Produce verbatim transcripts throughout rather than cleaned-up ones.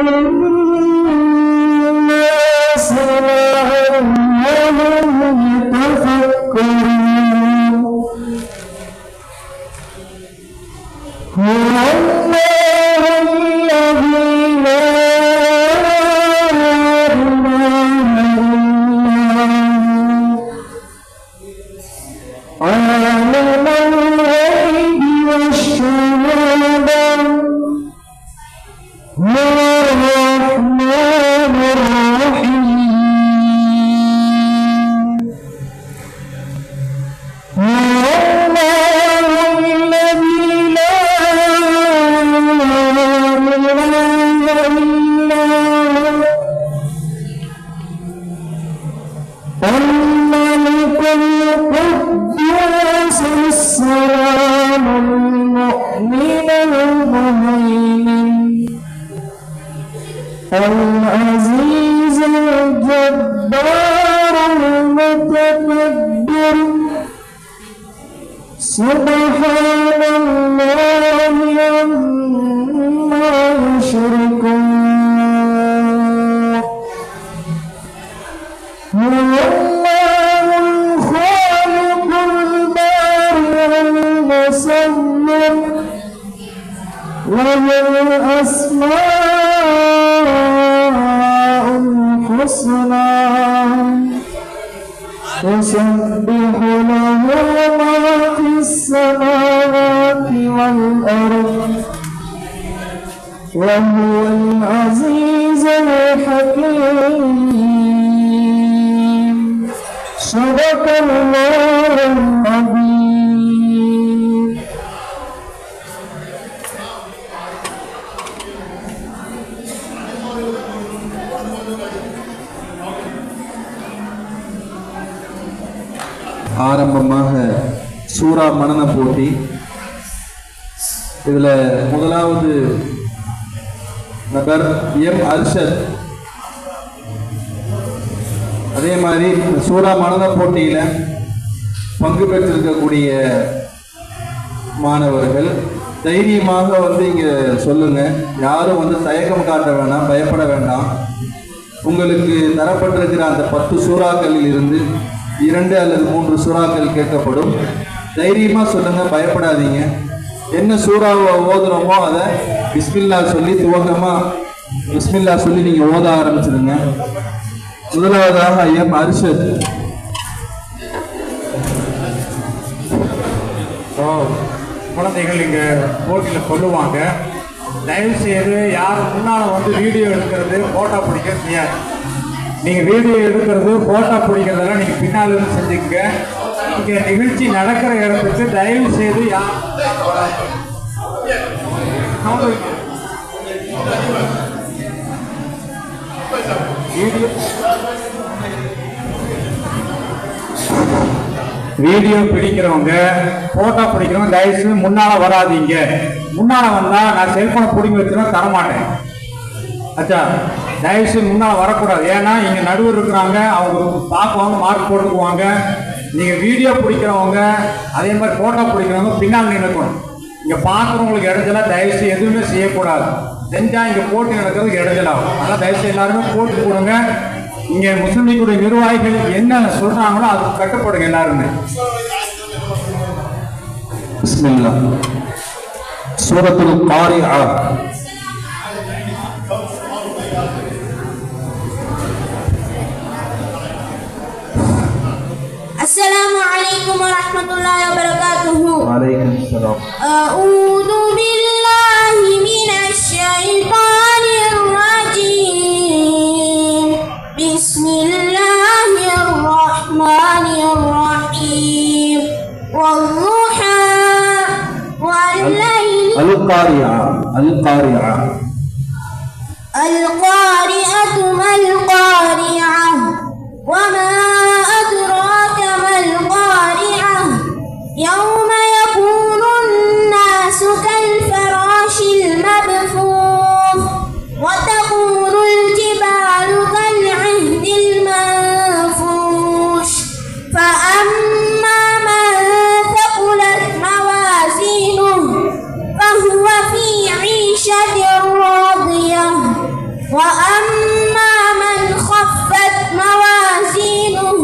العزيز الجبار المتكبر سبحان الله عما يشركون هو الله الخالق البارئ المصور له الأسماء الحسنى يسبح له ما في السماوات والأرض وهو العزيز الحكيم صدق الله العظيم. ஆரம்பமாக சூரா மனன போட்டி. இதில் முதலாவது நபர் எம் அர்ஷத். அதே மாதிரி சூரா மனன போட்டியில் பங்கு பெற்றிருக்கக்கூடிய மாணவர்கள் தைரியமாக வந்து இங்கே சொல்லுங்கள். யாரும் வந்து தயக்கம் காட்ட வேண்டாம், பயப்பட வேண்டாம். உங்களுக்கு தரப்பட்டிருக்கிற அந்த பத்து சூறாக்களில் இருந்து இரண்டு அல்லது மூன்று சூறாக்கள் கேட்கப்படும். தைரியமாக சொல்லுங்கள், பயப்படாதீங்க. என்ன சூறாவை ஓதுறோமோ அதை பிஸ்மில்லா சொல்லி துவக்கமாக பிஸ்மில்லா சொல்லி நீங்கள் ஓத ஆரம்பிச்சிடுங்க. முதலாவதாக எம் அர்ஷத். குழந்தைகள் இங்கே போட்டியில் சொல்லுவாங்க. தயவு செய்து யார் முன்னால் வந்து வீடியோ எடுக்கிறது ஃபோட்டோ பிடிக்க செய்யாது. நீங்கள் வீடியோ எடுக்கிறது ஃபோட்டோ பிடிக்கிறதெல்லாம் நீங்கள் பின்னால் இருந்து செஞ்சுக்கங்க. இங்கே நிகழ்ச்சி நடக்கிற இடத்துக்கு தயவு செய்து யார் வீடியோ வீடியோ பிடிக்கிறவங்க ஃபோட்டோ பிடிக்கிறவங்க தயவு செய்து முன்னால் வராதிங்க. முன்னால் வந்தால் நான் செல்ஃபோனை பிடிங்கி வச்சுன்னா தரமாட்டேன். அச்சா, தயவுசெய்து முன்னால் வரக்கூடாது. ஏன்னா இங்கே நடுவர் இருக்கிறாங்க, அவங்க பார்க்குவாங்க, மார்க் போட்டுக்குவாங்க. நீங்கள் வீடியோ பிடிக்கிறவங்க அதே மாதிரி ஃபோட்டோ பிடிக்கிறவங்க பின்னால் நினைக்கணும். இங்கே பார்க்குறவங்களுக்கு இடைஞ்சலாக தயவுசெய்து எதுவுமே செய்யக்கூடாது. செஞ்சால் இங்கே போட்டி நடக்கிறதுக்கு இடைஞ்சலாகும். அதனால் தயவுசெய்து எல்லாருமே போட்டு கொடுங்க. இங்கே முஸ்லிம் லீக்குடைய நிர்வாகிகள் என்ன சொல்கிறாங்களோ அதுக்கு கட்டுப்படுங்க எல்லாருமே. பிஸ்மில்லாஹ். சூரத்துல் காரிஆ. السلام عليكم ورحمة الله وبركاته. وعليكم السلام. أعوذ بالله من الشيطان الرجيم. بسم الله الرحمن الرحيم. والضحى والليل. القارعة. القارعة. القارعة ما القارعة وما أدراك ما القارعة يوم يكون الناس كالفراش المبثوث وتكون الجبال كالعهن المنفوش فأما من ثقلت موازينه فهو في عيشة راضية وأما من خفت موازينه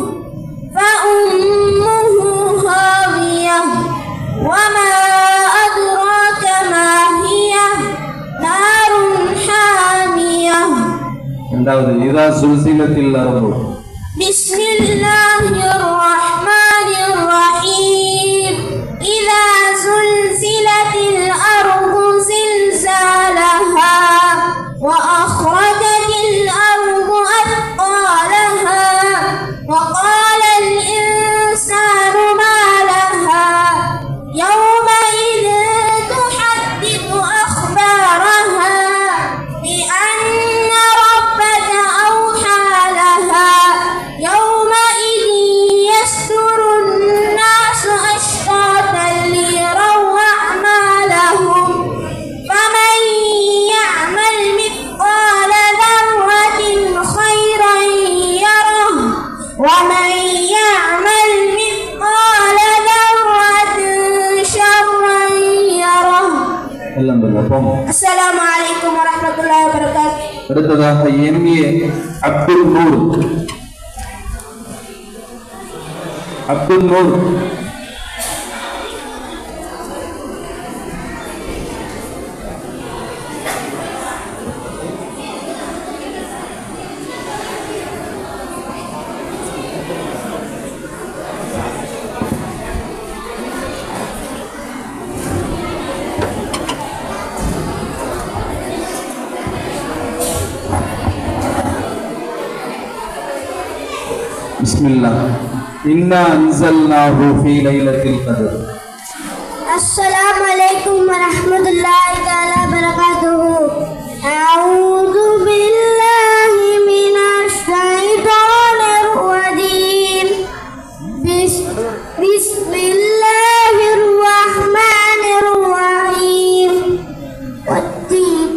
فأمه هاوية وما أدراك ما هي نار حامية. இரண்டாவது இதா சுல்சிலத்தில் அர்து. بسم الله الرحمن الرحيم. إذا زلزلت الأرض زلزالها وأخرجت الأرض أثقالها وقال الإنسان ما لها يومئذ تحدث أخبارها بأن ربك أوحى لها يومئذ يصدر الناس أشتاتا ليروا أعمالهم فمن يعمل مثقال ذرة خيرا يره ومن يعمل مثقال ذرة شرا يره. எல்லாம் பார்ப்போம். அஸ்ஸலாமு அலைக்கும் வரஹ்மத்துல்லாஹி வபரகாத்துஹு. அடுத்ததாக எம்ஏ அப்துல் நூர். அப்துல் நூர் بسم الله إنا أنزلناه في ليلة القدر. السلام عليكم ورحمة الله تعالى وبركاته. أعوذ بالله من الشيطان الرجيم. بسم, بسم الله الرحمن الرحيم. والتين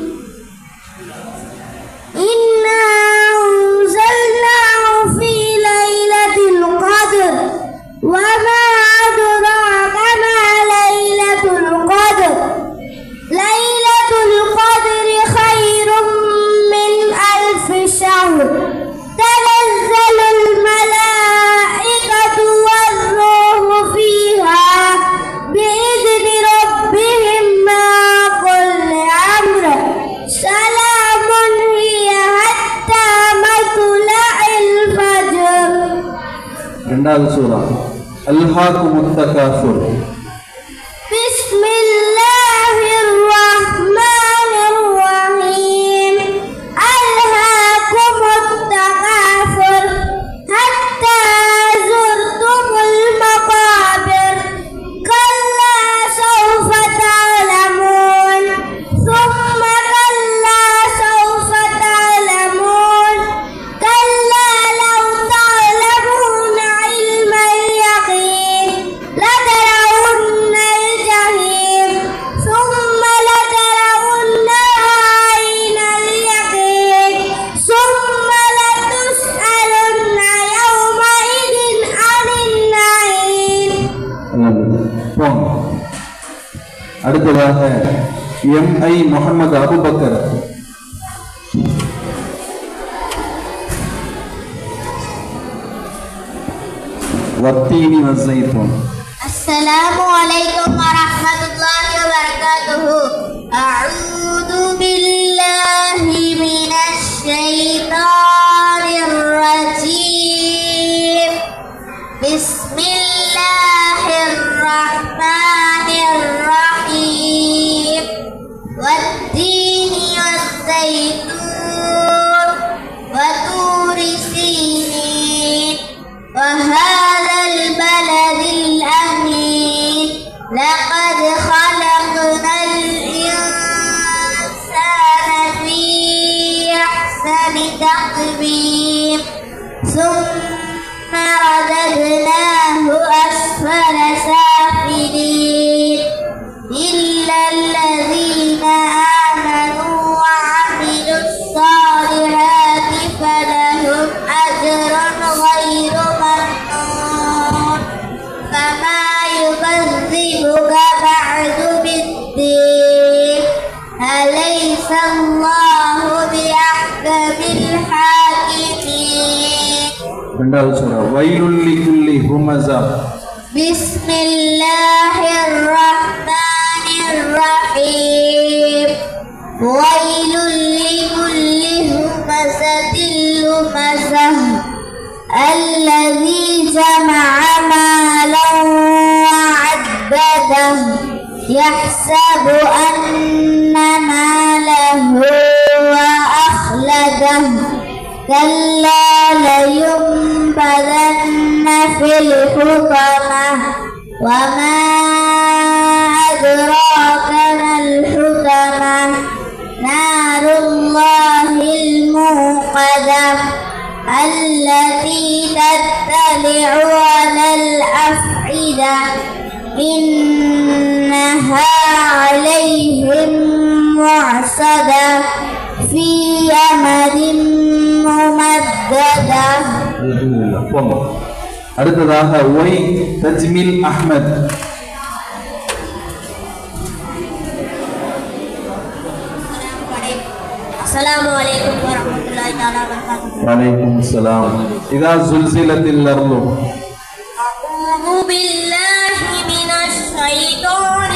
إنا أنزلناه في ليلة القدر وما أدراك ما ليلة القدر. ليلة القدر خير من ألف شهر. تنزل الملائكة والروح فيها بإذن ربهم من كل أمر. سلام هي حتى مطلع الفجر. இரண்டாவது சூரா அல்ஹாக்குமுத் தகாசுர். بسم الله الرحمن الرحيم. ألهاكم التكاثر حتى زرتم المقابر. كلا سوف تعلمون ثم كلا سوف تعلمون. كلا لو تعلمون علم اليقين لترون الجحيم ثم لترونها عين اليقين ثم لتسألن يومئذ عن النعيم. போங்க. அடுத்ததாக எம் ஐ முகமது அபுபக்கர். வத்தீனி வஸ்ஸைத்தூன். السلام عليكم ورحمة الله وبركاته. أعوذ بالله من الشيطان الرجيم. بسم الله الرحمن الرحيم. والتين والزيتون وطور سينين وهذا البلد الأمين. لقد خلقنا الإنسان في أحسن تقويم ثم رددناه أسفل سافلين إلا الذين آمنوا وعملوا الصالحات فلهم أجر غير ممنون. فما يكذبك ரெண்டாவது சூரா வயலுல் லிகுல்லி ஹுமஸா. பிஸ்மில்லாஹிர் ரஹ்மானிர் ரஹீம். வயலுல் லிகுல்லி ஹுமஸாத்தில் லுமஸah الذي جمع مالا وعدده يحسب أن ماله وأخلده كلا لينبذن في الحطمة وما أدراك ما الحطمة نار الله الموقدة التي تطلع على الأفئدة إنها عليهم معصدة في يمد ممددة. அடுத்ததாக ஒய் தஜ்மில் அஹ்மத். السلام عليكم ورحمة الله تعالى وبركاته. وعليكم السلام. إذا زلزلت الأرض. أعوذ بالله من الشيطان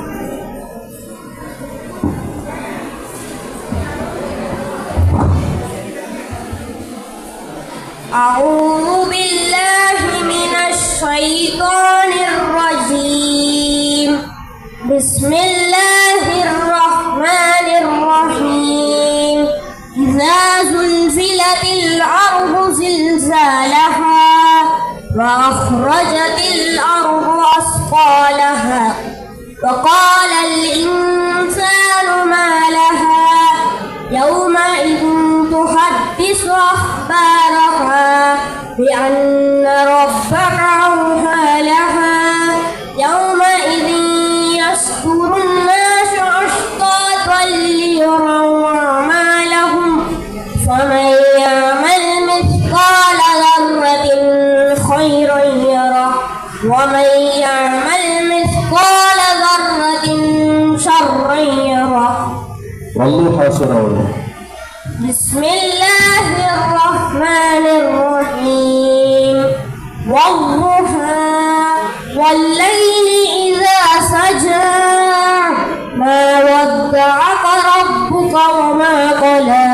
أعوذ بالله من الشيطان الرجيم. بسم الله الرحمن الرحيم. إذا زلزلت الأرض زلزالها وأخرجت الأرض أثقالها وقال الإنسان ما لها يومئذ تحدث أخبارها بأن ربك أوحى لها يومئذ يصدر الناس أشتاتا ليروا أعمالهم فمن يعمل مثقال ذرة خيرا يره ومن يعمل مثقال ذرة شرا يره. والضحى سورة. بسم الله الرحمن الرحيم. والضحى والليل إذا سجى ما ودعك ربك وما قلى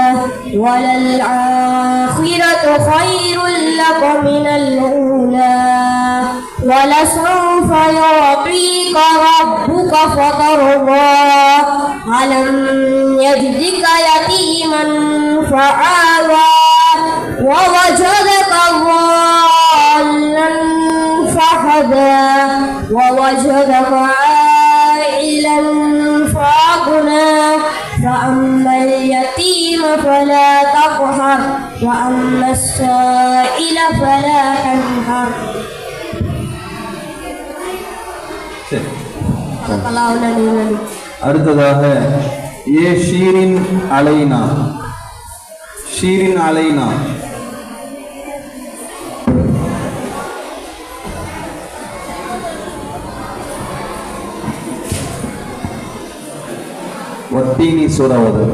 وللآخرة خير لك من الأولى ولسوف يعطيك ربك فترضى ألم يجدك يتيما فآوى ووجدك ضالا فهدى ووجدك عائلا فأغنى فأما اليتيم فلا تقهر وأما السائل فلا تنهر. அடுத்ததாக ஏ ஷீரின் அலைனா. ஷீரின் அலைனா. வத்தீனி சூறாவது.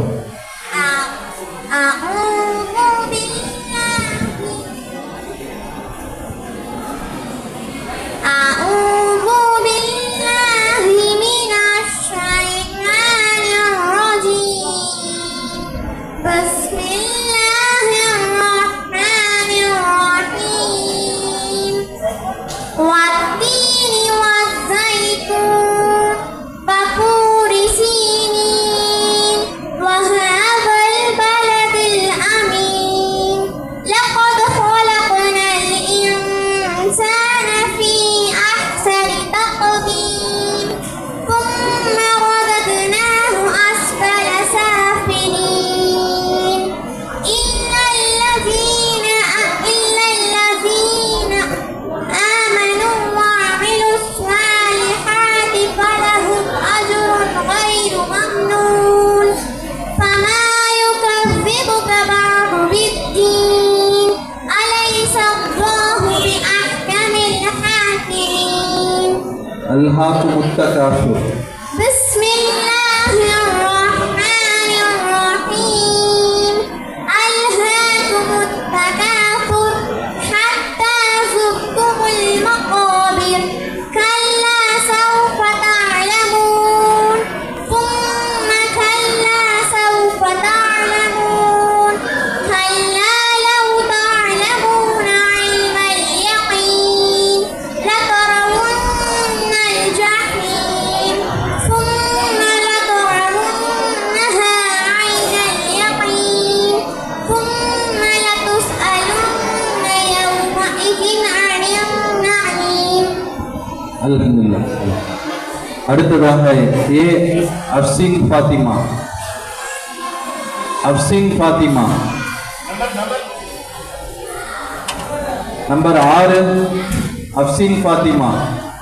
ألهاكم التكاثر. بسم الله الرحمن الرحيم. ألهاكم التكاثر அடுத்ததாக ஏ அப்சிங் ஃபாத்திமா. அப்சிங் ஃபாத்திமா நம்பர் ஆறு. Afsin Fathima.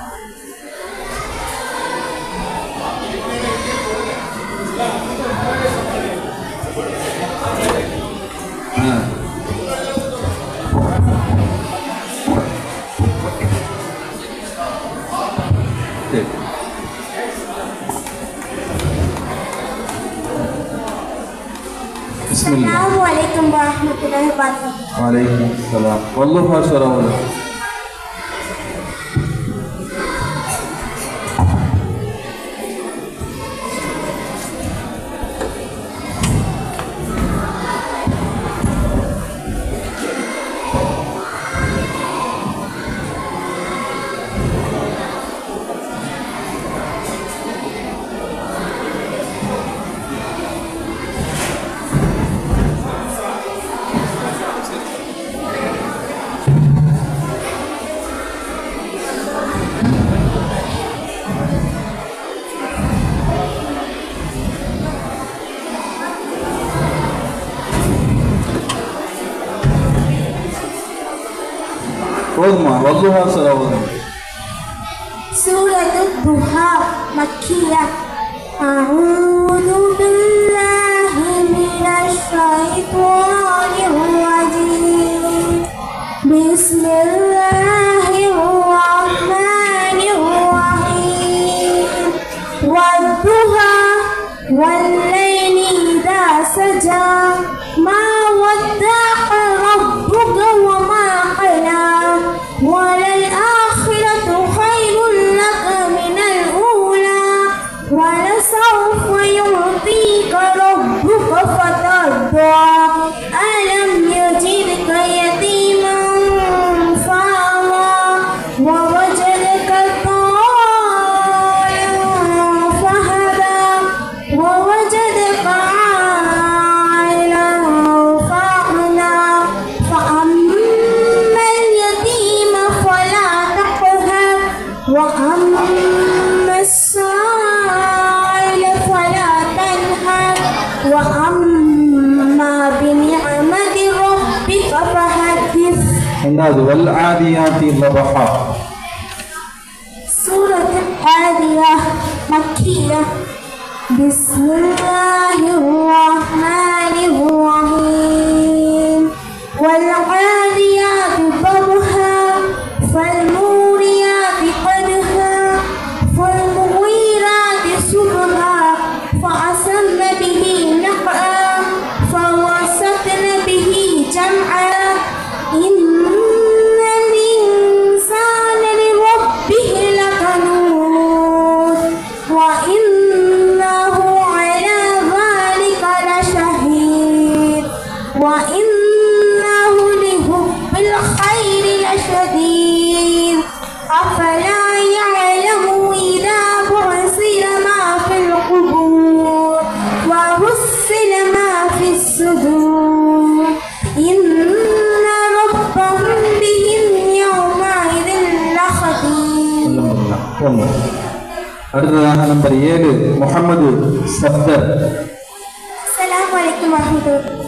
Assalamualaikum warahmatullahi wabarakatuh. Waalaikumsalam. Wallahu a'lam. Surah Ad-Duha Makkiyah. A'udzu billahi minasy syaithanir rajim. Bismillahirrahmanirrahim. Wad-duha wal-laili idza saja. Ma wadda'a rabbuka wa ma qala. وَلَلْآخِرَةُ خَيْرٌ لَكَ مِنَ الْأُولَى وَلَسَوْفَ يُعْطِيكَ رَبُّكَ فَتَرْضَى أَلَمْ يَجِدْكَ يَتِيمًا فَآوَى وَوَجَدَكَ ضَالًّا فَهَدَى وَوَجَدَكَ عَائِلًا فَأَغْنَى فَأَمَّا الْيَتِيمَ فَلَا تَقْهَرْ وَأَمَّا السَّائِلَ فَلَا تَنْهَرْ وَأَمَّا بِنِعْمَةِ رَبِّكَ فَحَدِّثْ. وَالْعَادِيَاتِ ضَبْحًا. سورة العادية مكية. بسم الله الرحمن الرحيم. والعاديات ضبحا فالموريات قدحا فالمغيرات صبحا فأثرن به نقعا فوسطن به جمعا إن الإنسان لربه لكنود وإنه على ذلك لشهيد وإنه لحب الخير لشديد أفلا يعلم إذا بعثر ما في القبور وحصل ما في الصدور إن ربهم بهم يومئذ لخبير. அடுத்ததாக நம்பர் ஏழு முகமது Safdar. Assalamualaikum warahmatullahi wabarakatuh.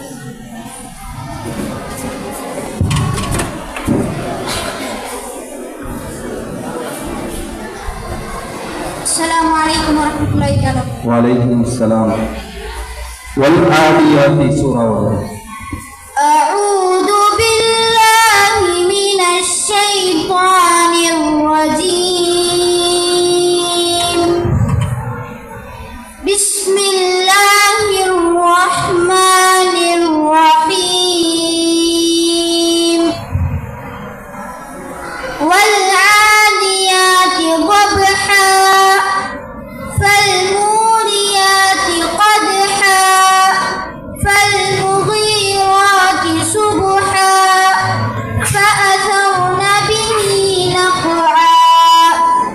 Assalamualaikum warahmatullahi wabarakatuh. Waalaikumsalam. والعاديات سورة. أعوذ بالله من الشيطان الرجيم. بسم الله الرحمن الرحيم. والعاديات ضبحا فالموريات قدحا فالمغيرات صبحا فأثرن به نقعا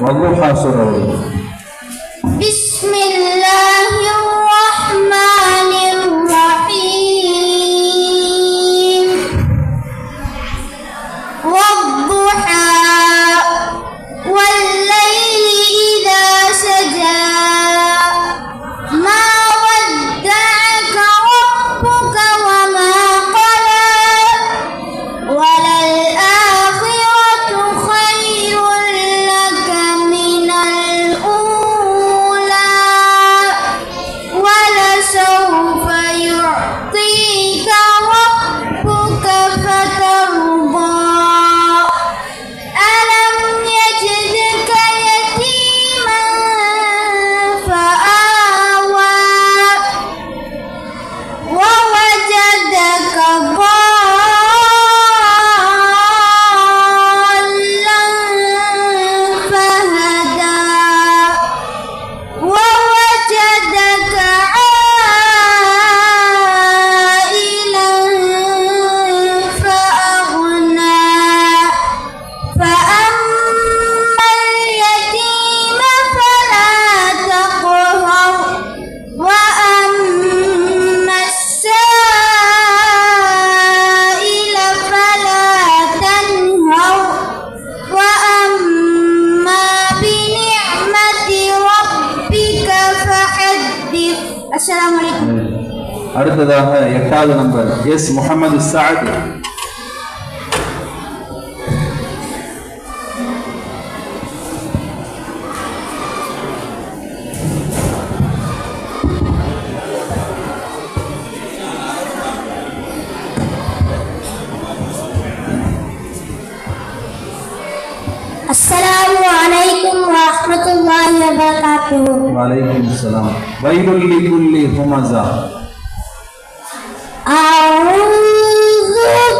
வதுஹா சூரா ஓதுங்க. بسم الله الرحمن الرحيم والضحى والليل إذا سجى ما ودعك ربك وما قلى وللآخرة خير لك من الأولى ولسوف يعطيك ربك فترضى ألم يجدك يتيما فآوى ووجدك ضالا فهدى ووجدك عائلا فأغنى فأما اليتيم فلا تقهر وأما السائل فلا تنهر وأما بنعمة ربك فحدث. السلام عليكم. அடுத்ததாக எட்டாவது number S Mohammed சாத். السلام عليكم ورحمة الله وبركاته. வலைக்கும் சலாம். வைலுல் லிகுல்லி ஹுமஸா. أعوذ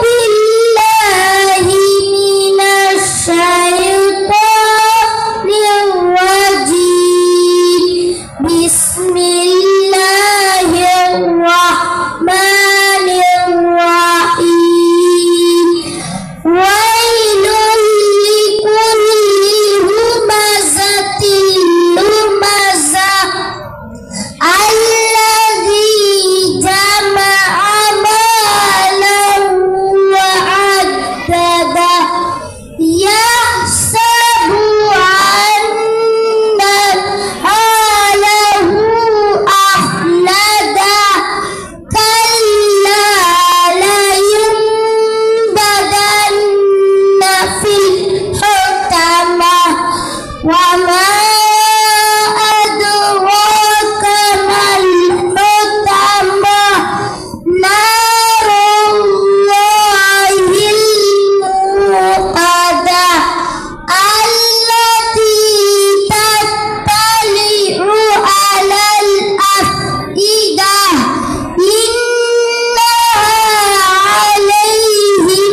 بالله من الشيطان الرجيم. بسم الله الرحمن الرحيم. ويل لكل همزة لمزة الذي جمع مالا وعدده يحسب أن ماله أخلده كلا لينبذن في الحطمة وما أدراك ما الحطمة نار الله الموقدة التي تطلع على الأفئدة إنها عليهم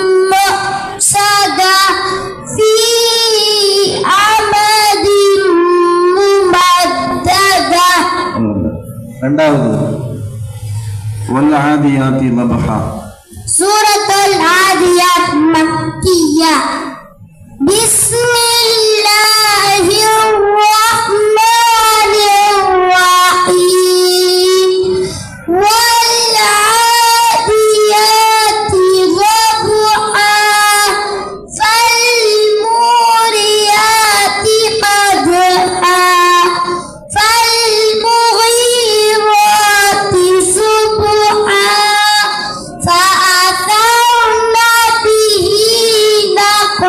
مؤصدة في عمد ممددة. ரெண்டாவது வல் ஆதியாத்தி லபஹா. سورة العاديات مكية. بسم الله الرحمن الرحيم. والعاديات ضبحا فالموريات قدحا فالمغيرات صبحا فأثرن به نقعا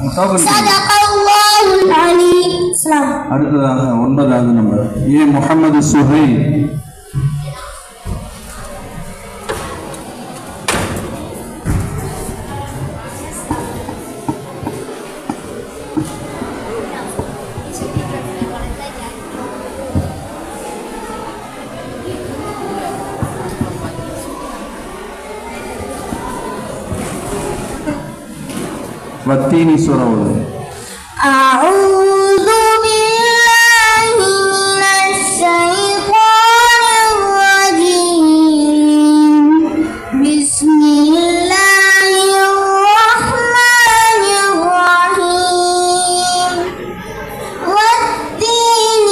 Sadaqallahul Ali. Salam. அடுத்ததாக ஒன்பதாவது நம்பர் ஏ முகமது சுஹைல். வத்தீனி சூரா ஓது. أعوذ بالله من الشيطان الرجيم. بسم الله الرحمن الرحيم. والتين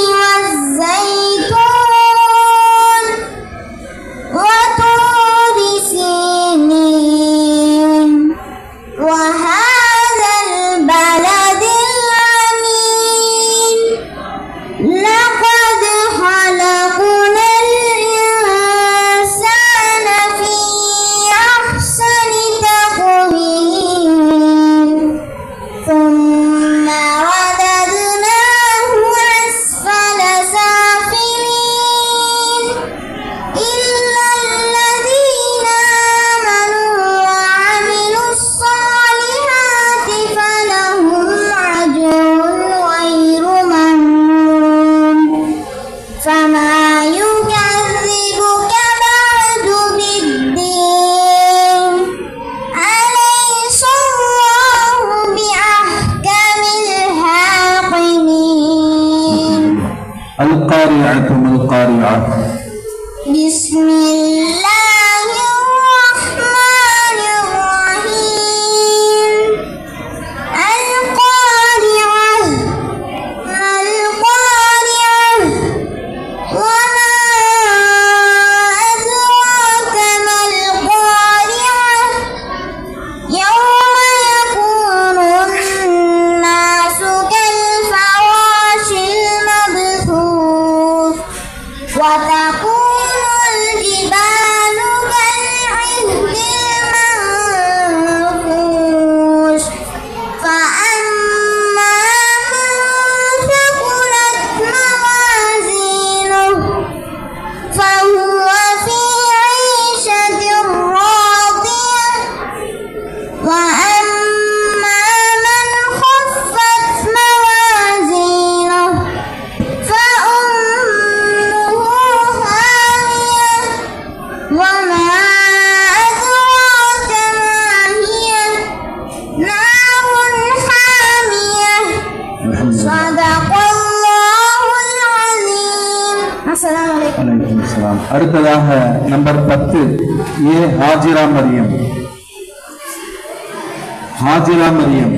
والزيتون وطور سينين وهذا البلد الأمين. لقد خلقنا الإنسان في أحسن تقويم ثم رددناه أسفل سافلين إلا الذين آمنوا وعملوا الصالحات فلهم أجر غير ممنون. فما يكذبك بعد بالدين. أليس الله بأحكم الحاكمين. القارعة ما القارعة. بسم الله الرحمن الرحيم. القارعة ما القارعة وما أدراك ما القارعة. يوم يكون الناس كالفراش المبثوث وتكون الجبال كالعهن المنفوش. فأما من ثقلت موازينه فهو في عيشة راضية. وأما من خفت موازينه فأمه هاوية. وما أدراك ما هي. نار حامية. صدق الله العظيم. السلام عليكم. அலைக்கும் சலாம். அடுத்ததாக நம்பர் பத்து ஏ ஹாஜிரா மரியம். ஹாஜிரா Mariam.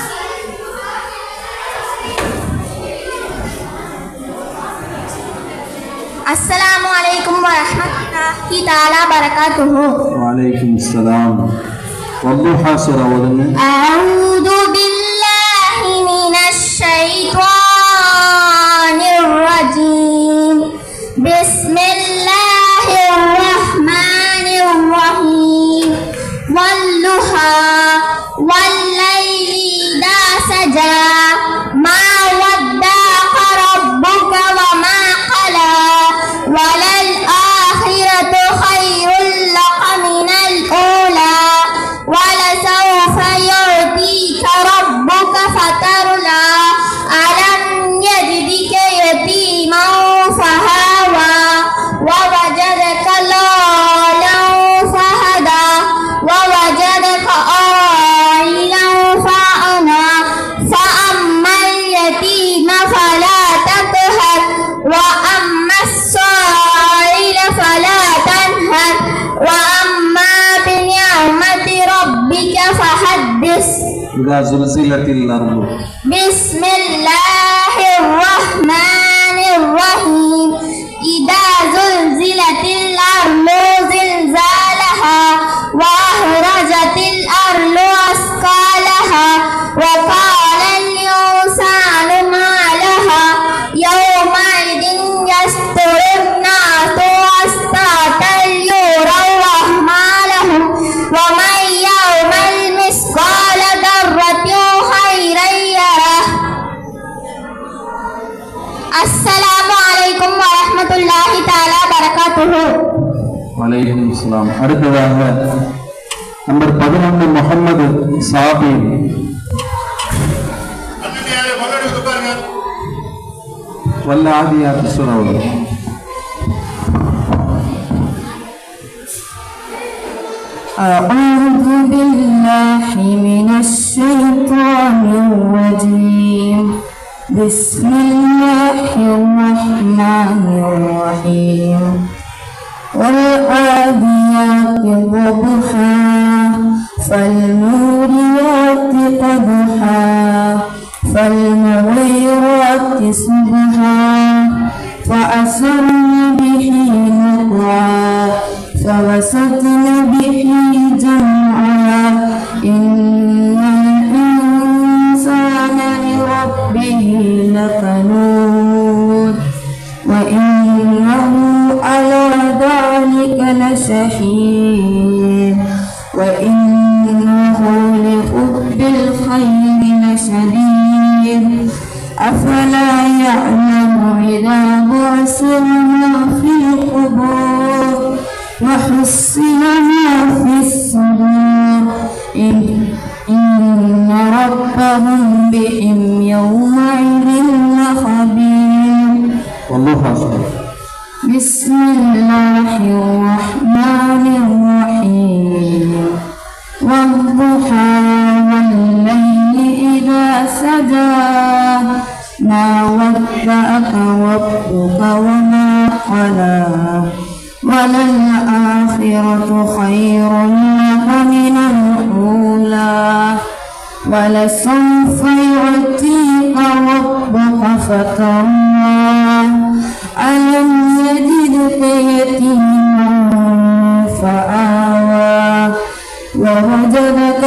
Assalamu alaikum warahmatullahi ta'ala barakatuhu. வலைக்கும் சலாம். வல்லுஹா சூரா ஓதுங்க. أعوذ بالله من الشيطان الرجيم. بسم الله الرحمن الرحيم. والضحى والليل إذا سجى ما ودعك ربك وما قلى وللآخرة خير لك من الأولى ولسوف يعطيك ربك فترضى. ألم يجدك يتيما فهوى ووجدك ضالا فهدى ووجدك عائلا فأغنى. فأما اليتيم فلا تقهر وأما السائل فلا تنهر وأما بنعمة ربك فحدث. إذا زلزلت الأرض. بسم الله الرحمن الرحيم. إذا زلزلت الأرض زلزالها وأخرجت الأرض أثقالها وقال الإنسان ما لها يومئذ يصدر الناس أشتاتا ليروا أعمالهم ومن يعمل مثقال ذرة خيرا وبركاته. வலைக்கும் அஸ்ஸலாம். அடுத்ததாக நம்பர் பதினொன்று முகமது சாபிர். வல்லாதியாத் சூரா. أعوذ بالله من الشيطان الرجيم. بسم الله الرحمن الرحيم. والعاديات ضبحا فالموريات قدحا فالمغيرات صبحا فأثرن به نقعا فوسطن به جمعا إن الإنسان لربه لكنود وإنه على ذلك لشهيد وإنه لحب الخير لشديد أفلا يعلم إذا بعثر ما في القبور وحصل ما في الصدور إن ربهم بهم يومئذ لخبير. والله أكبر. بسم الله الرحمن الرحيم. والضحى والليل إذا سجى ما ودعك ربك وما قلى وللآخرة خير لك من الأولى ولسوف يعطيك ربك فترضى ألم يجدك يتيما فآوى ووجدك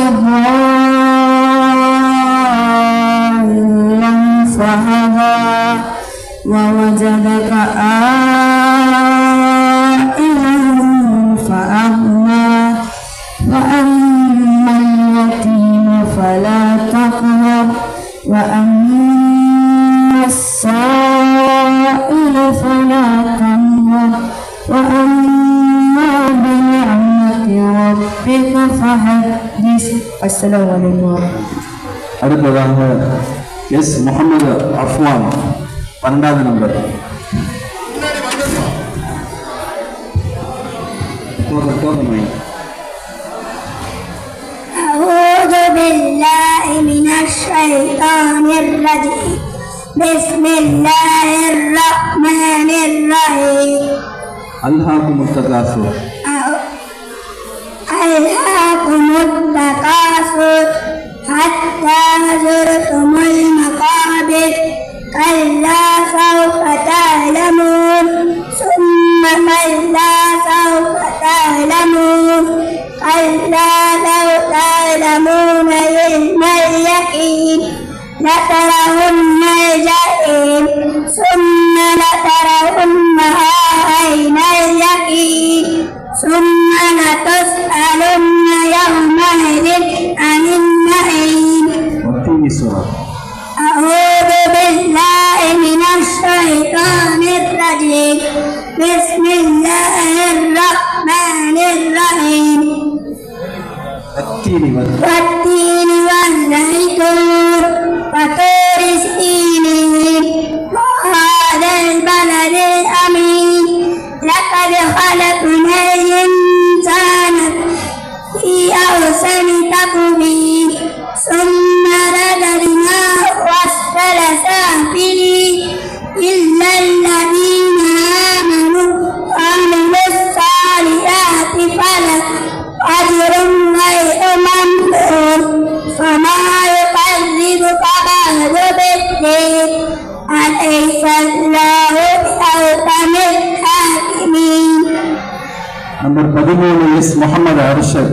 ضالا فهدى ووجدك عائلا فأغنى فأما اليتيم فلا تقهر وأما السائل فلا تنهر وأما بنعمة ربك فحدث. السلام عليكم. அடுத்ததாக எஸ் முகமது அஃப்வான் பன்னெண்டாவது நம்பர். أعوذ بالله من الشيطان الرجيم. بسم الله الرحمن الرحيم. ألهاكم التكاثر. ألهاكم التكاثر حتى زرتم المقابر كلا سوف تعلمون ثم كلا سوف تعلمون كلا لو تعلمون علم اليقين لترون الجحيم ثم لترونها عين اليقين ثم لتسألن يومئذ عن النعيم. أعوذ بالله من الشيطان الرجيم. بسم الله الرحمن الرحيم. والتين والزيتون وطور سينين وهذا البلد الأمين لقد خلقنا الإنسان في أحسن تقويم ثم رددناه أسفل سافلين إلا الذين آمنوا وعملوا الصالحات فلهم أجر غير ممنون فما يكذبك بعد بالدين أليس الله بأحكم الحاكمين. نمبر பதிமூன்று எஸ் முகமது அர்ஷத்.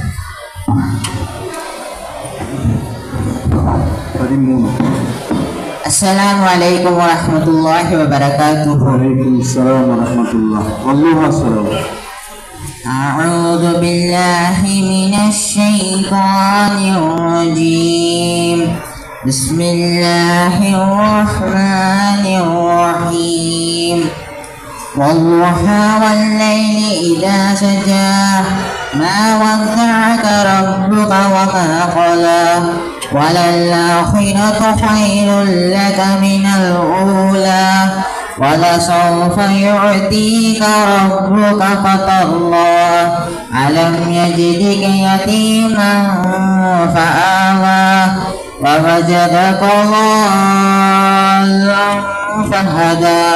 பதிமூன்று. السلام عليكم ورحمة الله وبركاته. وعليكم السلام ورحمة الله. والله السلام. أعوذ بالله من الشيطان الرجيم. بسم الله الرحمن الرحيم. والضحى والليل إذا سجى ما ودعك ربك وما قلى وللآخرة خير لك من الأولى ولسوف يعطيك ربك فترضى ألم يجدك يتيما فآوى ووجدك ضالا فهدى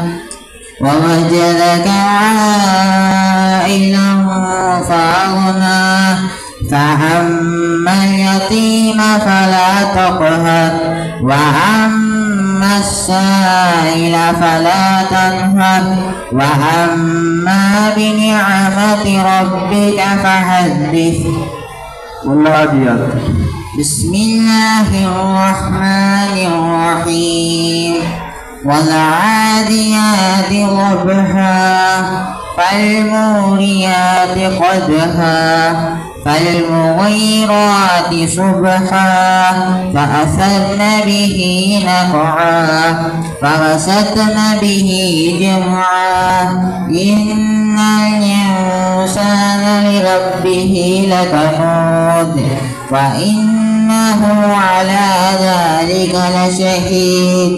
ووجدك عائلا فأغنى فأما اليتيم فلا تقهر وأما السائل فلا تنهر وأما بنعمة ربك فحدث. والعاديات. بسم الله الرحمن الرحيم والعاديات ضبحا فالموريات قدحا فالمغيرات صبحا فأثرن به نقعا فوسطن به جمعا إن الإنسان لربه لكنود وإنه على ذلك لشهيد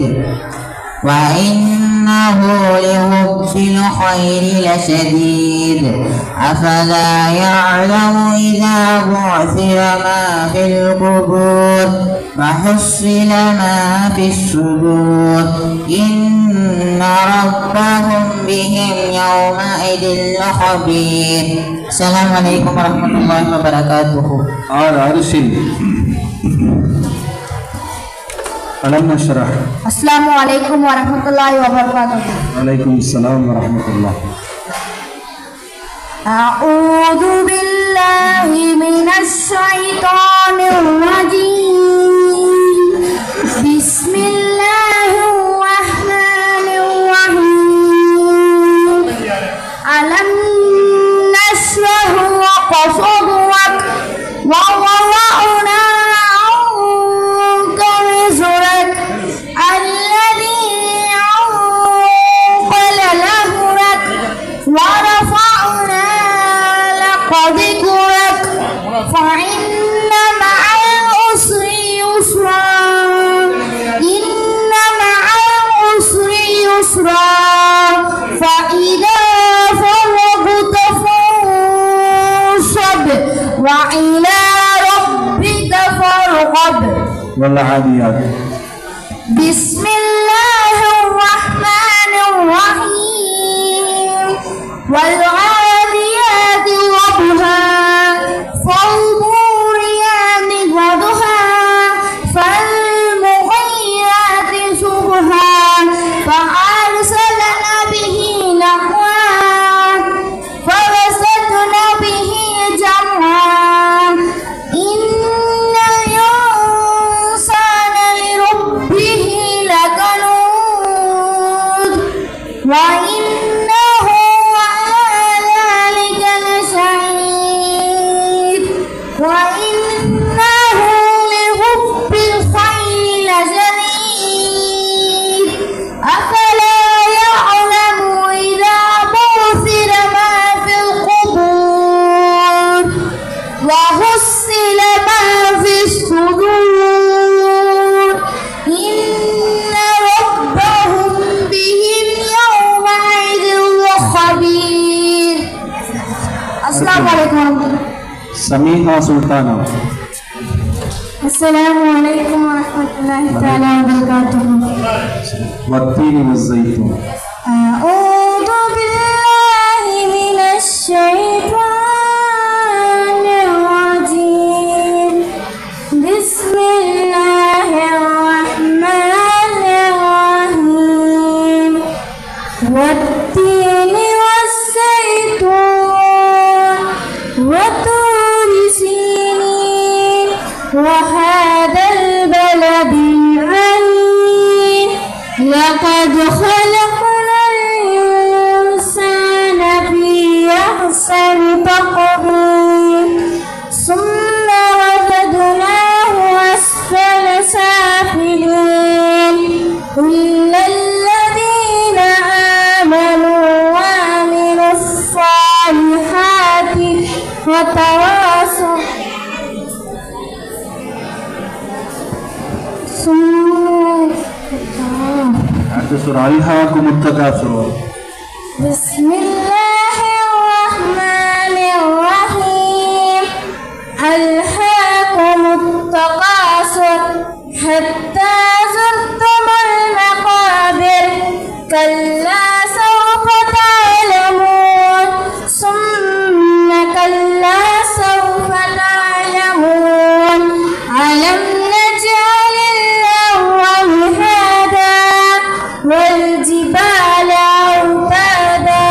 وإنه لحب الخير لشديد أفلا يعلم إذا بعثر ما في القبور وحصل ما في الصدور إن ربهم بهم يومئذ لخبير. السلام عليكم ورحمة الله وبركاته. ஆறு அரிசில் ألم نشرح. السلام عليكم ورحمة الله وبركاته. وعليكم السلام ورحمة الله. أعوذ بالله من الشيطان الرجيم. بسم الله الرحمن الرحيم. ألم نشرح لك صدرك ووضعنا عنك وزرك الذي أنقض ظهرك ورفعنا لك ذكرك فإن مع العسر يسرا إن مع العسر يسرا فإذا فرغت فانصب وإلى ربك فارغب. والعاديات. بسم الله الرحمن الرحيم والعاديات ضبحا فالموريات قدحا فالمغيرات صبحا فأرسلن به نقعا فوسطن به جمعا إن الإنسان لربه لكنود وإنه على ذلك لشهيد وإنه لحب الخير لشديد أفلا يعلم إذا بعثر ما في القبور وحصل ما في الصدور إن ربهم بهم يومئذ خبير. السلام عليكم ورحمة الله. سميحة سلطانة. السلام عليكم ورحمة الله تعالى وبركاته. والتين والزيتون. أعوذ بالله من الشيطان الرجيم. بسم الله الرحمن الرحيم والتين والزيتون وطور سينين وهذا البلد الأمين لقد خلقنا الإنسان في أحسن تقويم ثم رددناه أسفل سافلين إلا الذين آمنوا ثم அடுத்த சூரா அல்ஹாகுமுத் தகாசுர். بسم الله الرحمن الرحيم ألهاكم التكاثر حتى زرتم المقابر كلا سوف تعلمون ثم كلا سوف تعلمون ألم نجعل الأرض مهادا والجبال أوتادا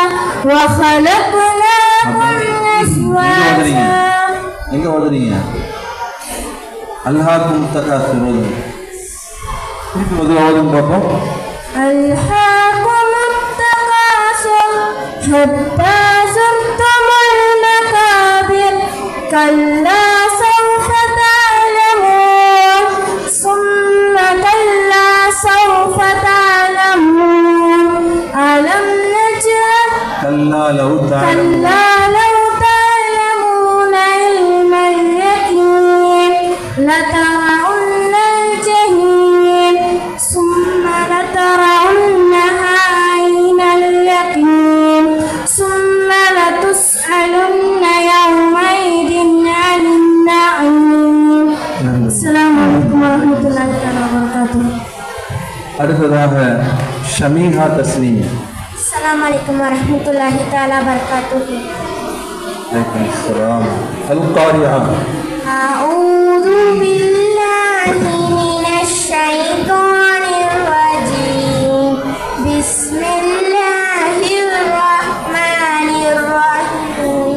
وخلقناكم أزواجا. எங்க ஓதுறீங்க? அல்ஹாகுமுத் தகாசுர் ஓதுங்க. திருப்பி முதல்ல ஓதுங்க பாப்போம். ألهاكم التكاثر حتى زرتم المقابر كلا سوف تعلمون ثم كلا سوف تعلمون ألم نجعل كلا لو تعلمون كلا لو تعلمون علم اليقين لترون الجحيم ثم لترونها عين اليقين ثم لتسألن يومئذ عن النعيم. السلام عليكم ورحمة الله تعالى وبركاته. அடுத்ததாக ஷமீஹா தஸ்னீம். السلام عليكم ورحمة الله تعالى وبركاته. வலைக்கும் அஸ்ஸலாம். அல்-காரியா. أعوذ بالله من الشيطان الرجيم بسم الله الرحمن الرحيم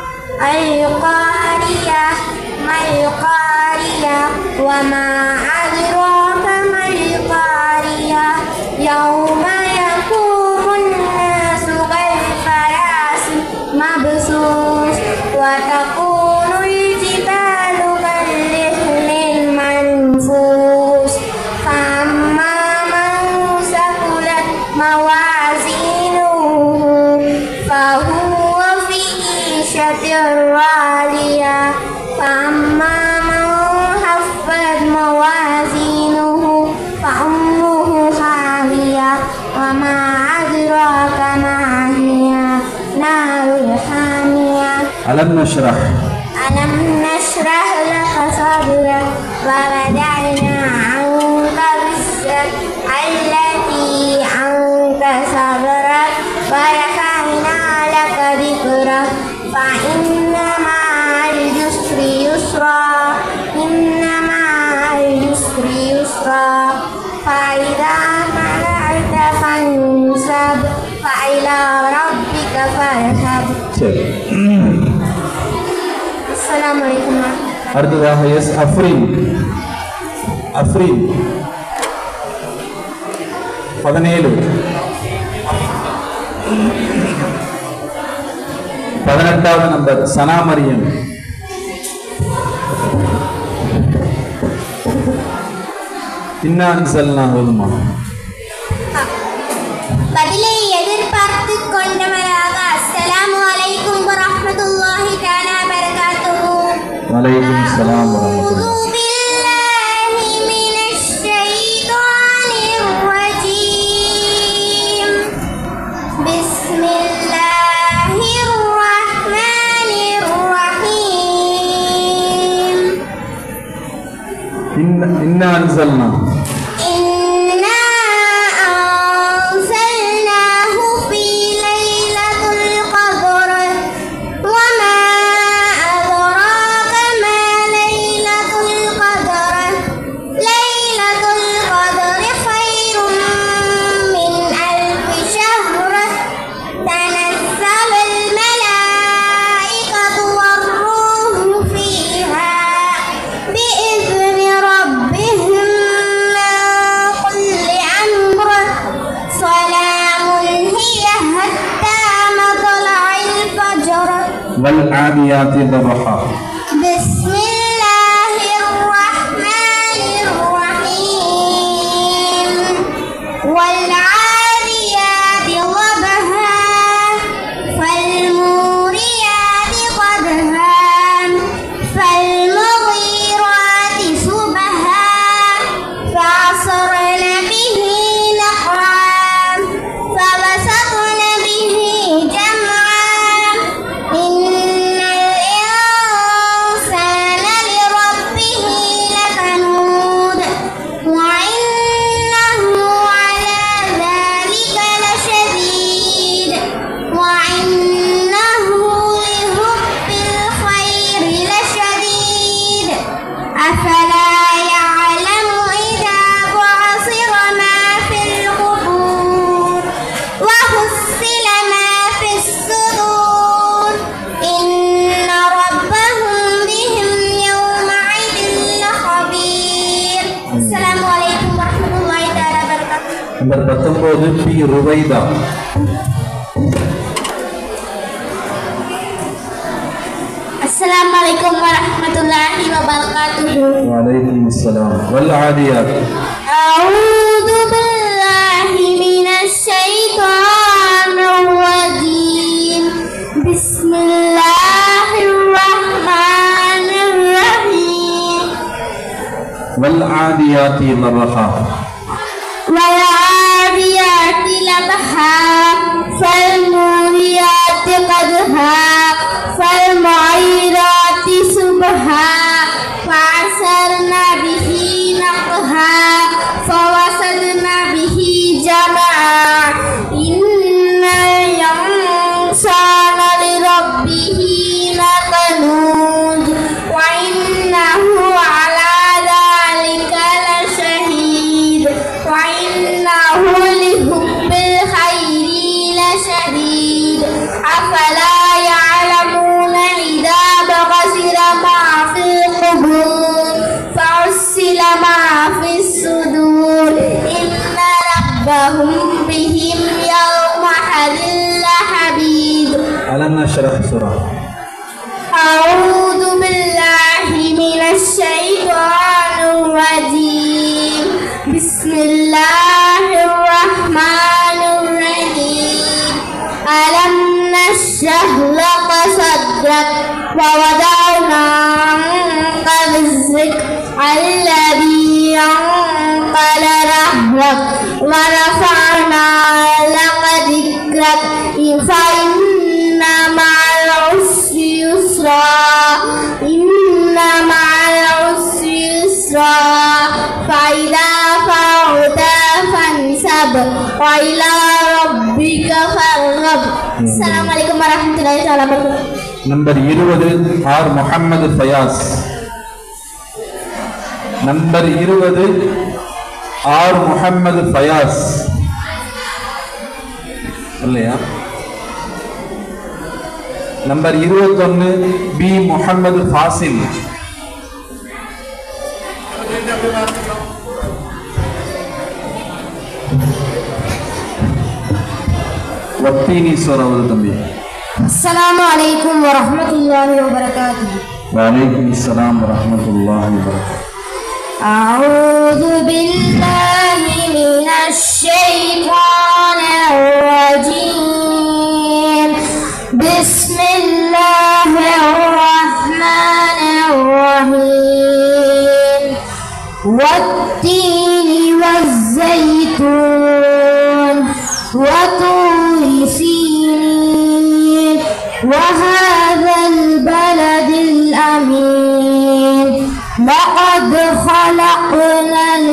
القارية ما القارية وما أدراك ما القارية يوم يقوم الناس كالفراش مبثوث وتكون الجبال كالعهن المنفوش فأما من ثقلت موازينه فهو في عيشة راضية فأما من خفت موازينه فأمه هاوية وما أدراك ما هي نار حامية. ألم نشرح ألم نشرح لك صدرك ووضعنا عنك وزرك التي عنك صدرك ورفعنا لك ذكرك فإن مع العسر يسرا إن مع العسر يسرا فإذا فرغت فانصب فإلى ربك فارغب. சரி. السلام عليكم ورحمة الله. அடுத்ததாக எஸ் அஃப்ரீன். அஃப்ரீன் பதினேழு. பதினெட்டாவது நம்பர் சனா மரியம். இன்னா அன்சல்னா ஓதுமா. பதிலை எதிர்பார்த்து கொண்டவராக அஸ்ஸலாமு அலைக்கும் வரஹ்மத்துல்லாஹி தஆலா பரகாத்துஹு. வலைக்கும் ஸலாம் வரஹ்மத்துல்லாஹி. أعوذ بالله من الشيطان الرجيم بسم الله الرحمن الرحيم இன்னா இன்னா அன்சல்னா إنا أنزلناه في ليلة القدر وما أدراك ما ليلة القدر ليلة القدر خير من ألف شهر تنزل الملائكة والروح فيها بإذن ربهم من كل أمر سلام هي حتى مطلع الفجر. والعاديات ضبحا. بسم الله الرحمن الرحيم والعاديات ضبحا فالموريات قدحا فالمغيرات صبحا Assalamualaikum warahmatullahi taala wabarakatuh. Number பத்தொன்பது B Ruwaida. Assalamualaikum warahmatullahi wabarakatuh. Waalaikumsalam. Wal adiyat. A'udzu billahi minasy syaithanir rajim. Bismillahirrahmanirrahim. Wal adiyati dhabha. Wal adiyati dhabha. Fal muriyati qadha. Fal mu'irati subha. Fa'asarna bihi naqha. Fawasadna bihi jama'a. Innal insana li rabbihi lakanud. Wa innahu ala dhalika lashahid. Wa innahu li hubbil khairi lashadid. Afala ya'lamuna idza baghasira ma fil qubur fa'ussila ma fis sudur. Inna rabbahum bihim yawma hadin lahabid. Alam nashrah surah. A'udzu billahi minasy syaithanir rajim. Bismillahirrahmanirrahim. Alam nashrah laka sadrak wa wada'na anka wizrak alladhi anqala dhahrak wa rafa'na laka dhikrak fa inna ma'al usri yusra inna ma'al usri yusra fa idza fa'uta fansab wa ila rabbika farghab. Assalamualaikum warahmatullahi wabarakatuh. Number இருபது R Muhammad Fayaz. Number இருபது R Muhammad Fayaz இல்லையா? Number இருபத்தொன்னு B Muhammad Fazil. வத்தீனி சோராவது தம்பி. Assalamualaikum warahmatullahi wabarakatuh. Waalaikumsalam warahmatullahi wabarakatuh. A'udzu billahi minasy syaithanir rajim. Bismillahirrahmanirrahim. Wattini wazzaytun wa turi sinin wa hadzal baladil amin. Laqad khalaqnal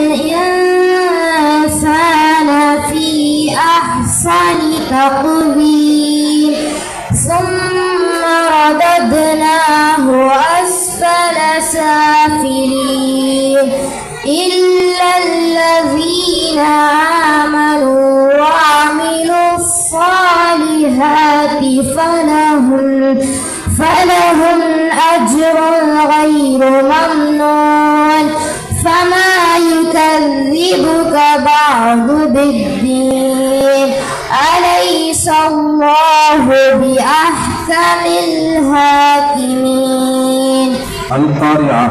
insana fi ahsani taqwim. Thumma radadnahu asfala safilin. Illa allazina amanu wa amilus salihati falahum falahum ajrun ghairu mamnun. Fama yukadzibuka ba'du biddin. Alaysa Allahu bi ahkamil hakimin. Al-Qari'ah.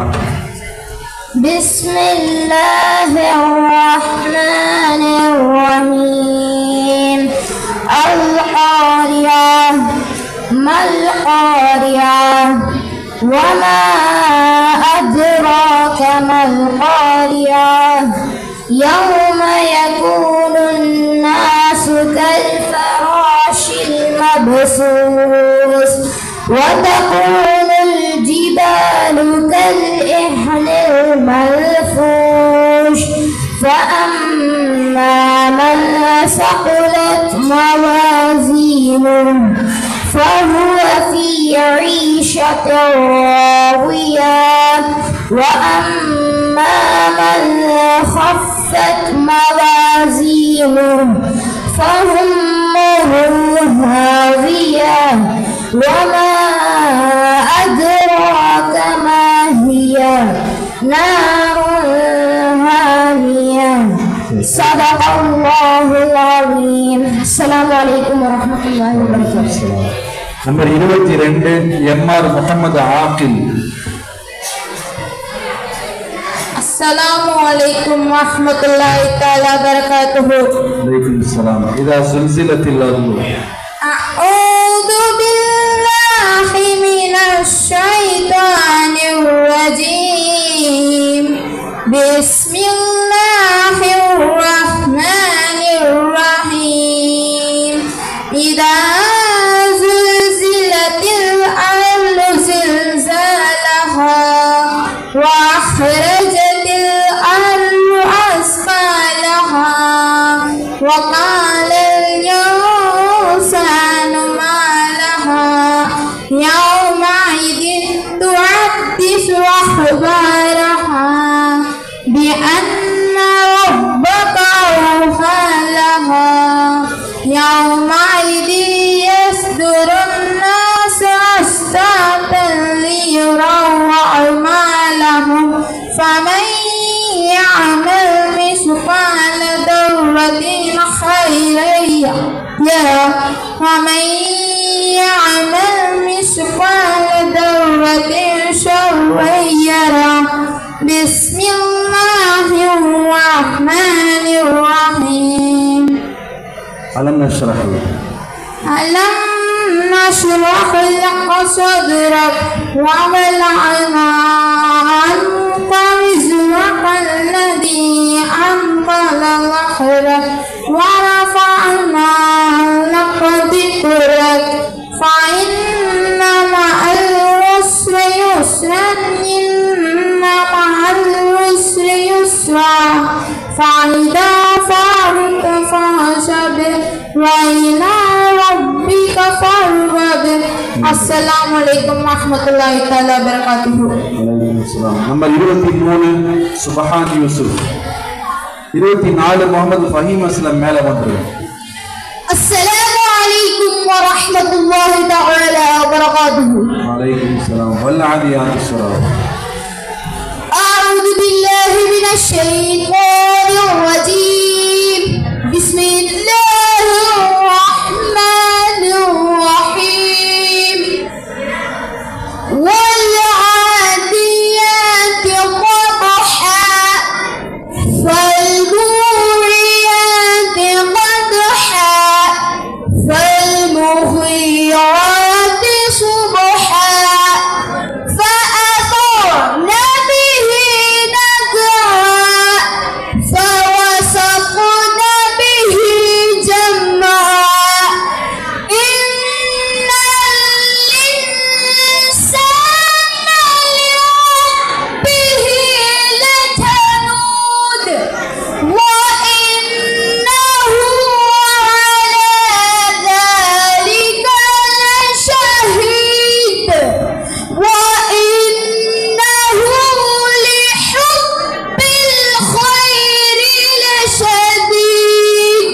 Bismillahirrahmanirrahim. Al-Qari'ah. Mal Qari'ah. Wa ma adraka mal Qari'ah. Yawma yakunun nasu kal farashil mabsus. Wa takunul jibalu kal ihnil malfush. Fa amma man saqulat mawazinuhu فهو في عيشة راضية. وأما من خفت موازينه فأمه هاوية. وما أدراك ما هي نار صدق الله العظيم. السلام عليكم ورحمة الله وبركاته. Number இருபத்தி ரெண்டு M R Mohammed Aqil. السلام عليكم ورحمة الله تعالى وبركاته. عليكم السلام. إذا زلزلت الأرض. أعوذ بالله من الشيطان الرجيم. بسم الله الرحمن الرحيم. إذا زلزلت الأرض زلزالها وأخرجت الأرض أثقالها وقال الإنسان ما لها يومئذ تحدث أخبارها بأن ربك أوحى لها يومئذ يصدر الناس أشتاتا ليروا أعمالهم فمن يعمل مثقال ذرة خيرا يره ومن يعمل مثقال ذرة شرا يره. بسم الله الرحمن الرحيم. ألم نشرح لك ألم نشرح لك صدرك ووضعنا عنك وزرك الذي أنقض ظهرك ورفعنا لك ذكرك فإن مع العسر يسرا إن مع العسر يسرا فإذا فرغت فانصب وإلى ربك فارغب. السلام عليكم ورحمة الله تعالى وبركاته. عليكم السلام. Number இருபத்தி மூணு சுபஹான் யூசுப். இருபத்தி நாலு முகமது ஃபஹீம் அஸ்லம் மேல வந்துரு. السلام عليكم ورحمة الله تعالى وبركاته. عليكم السلام. والعاديات السراب. أعوذ بالله من الشيطان الرجيم. بسم الله الرحمن الرحيم. والعاديات ضبحا فالموريات قدحا فالمغيرات صبحا فأثرن به نقعا فوسطن به جمعا. إن الإنسان لربه لكنود وإنه على ذلك لشهيد وإنه لحب الخير لشديد.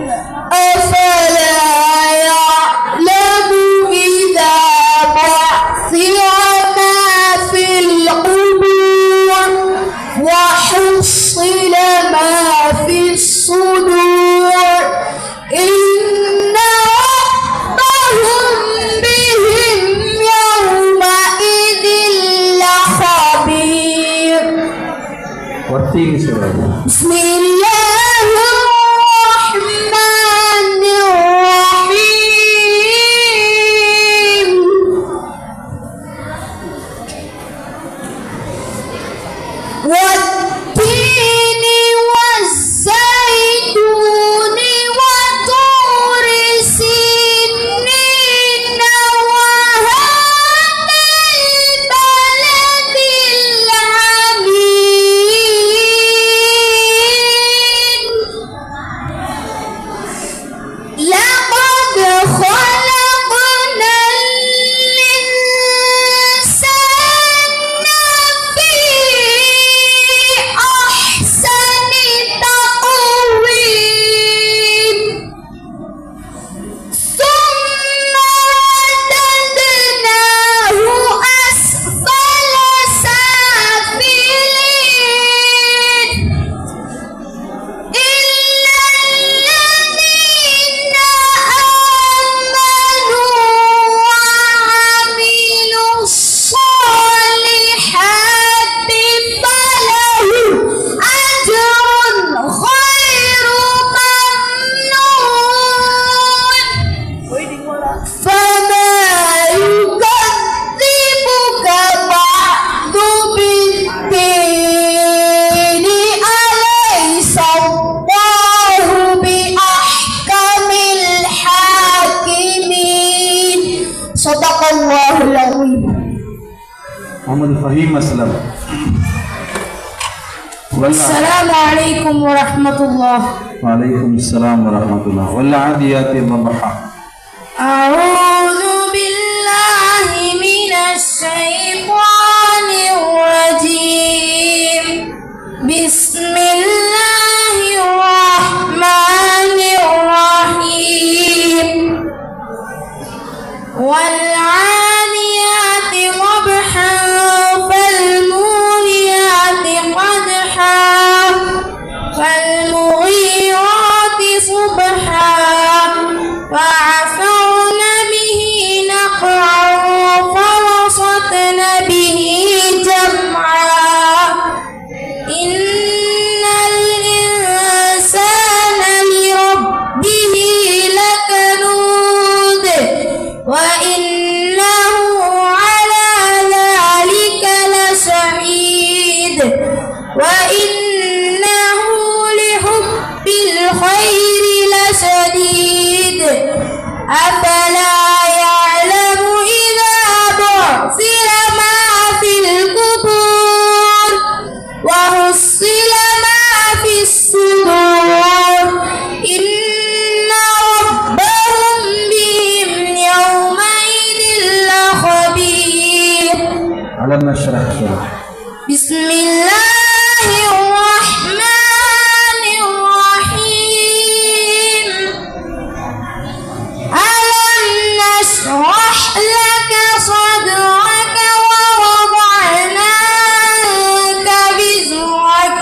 أفلا يعلم إذا بعثر ما في القبور وحصل ما في الصدور إن ربهم بهم يومئذ لخبير. والتين سراب. بسم الله الرحمن الرحيم. والتين والزيتون وطور سينين وهذا البلد العميد مسلم. السلام عليكم ورحمة الله. وعليكم السلام ورحمة الله. والعاديات ضبحا. أعوذ بالله من الشيطان الرجيم. بسم الله الرحمن الرحيم. والعاديات ضبحا فالموريات قدحا فالمغيرات صبحا فعثرن به نقعا فوسطن به جمعا إن الإنسان لربه لكنود وإنه على ذلك لشهيد وإنه لحب الخير لشديد أفلا يعلم إذا بعثر ما في القبور وحصل ما في الصدور إن ربهم بهم يومئذ لخبير. ألم نشرح شرح. بسم الله الرحمن الرحيم. ألم نشرح لك صدرك ووضعنا عنك وزرك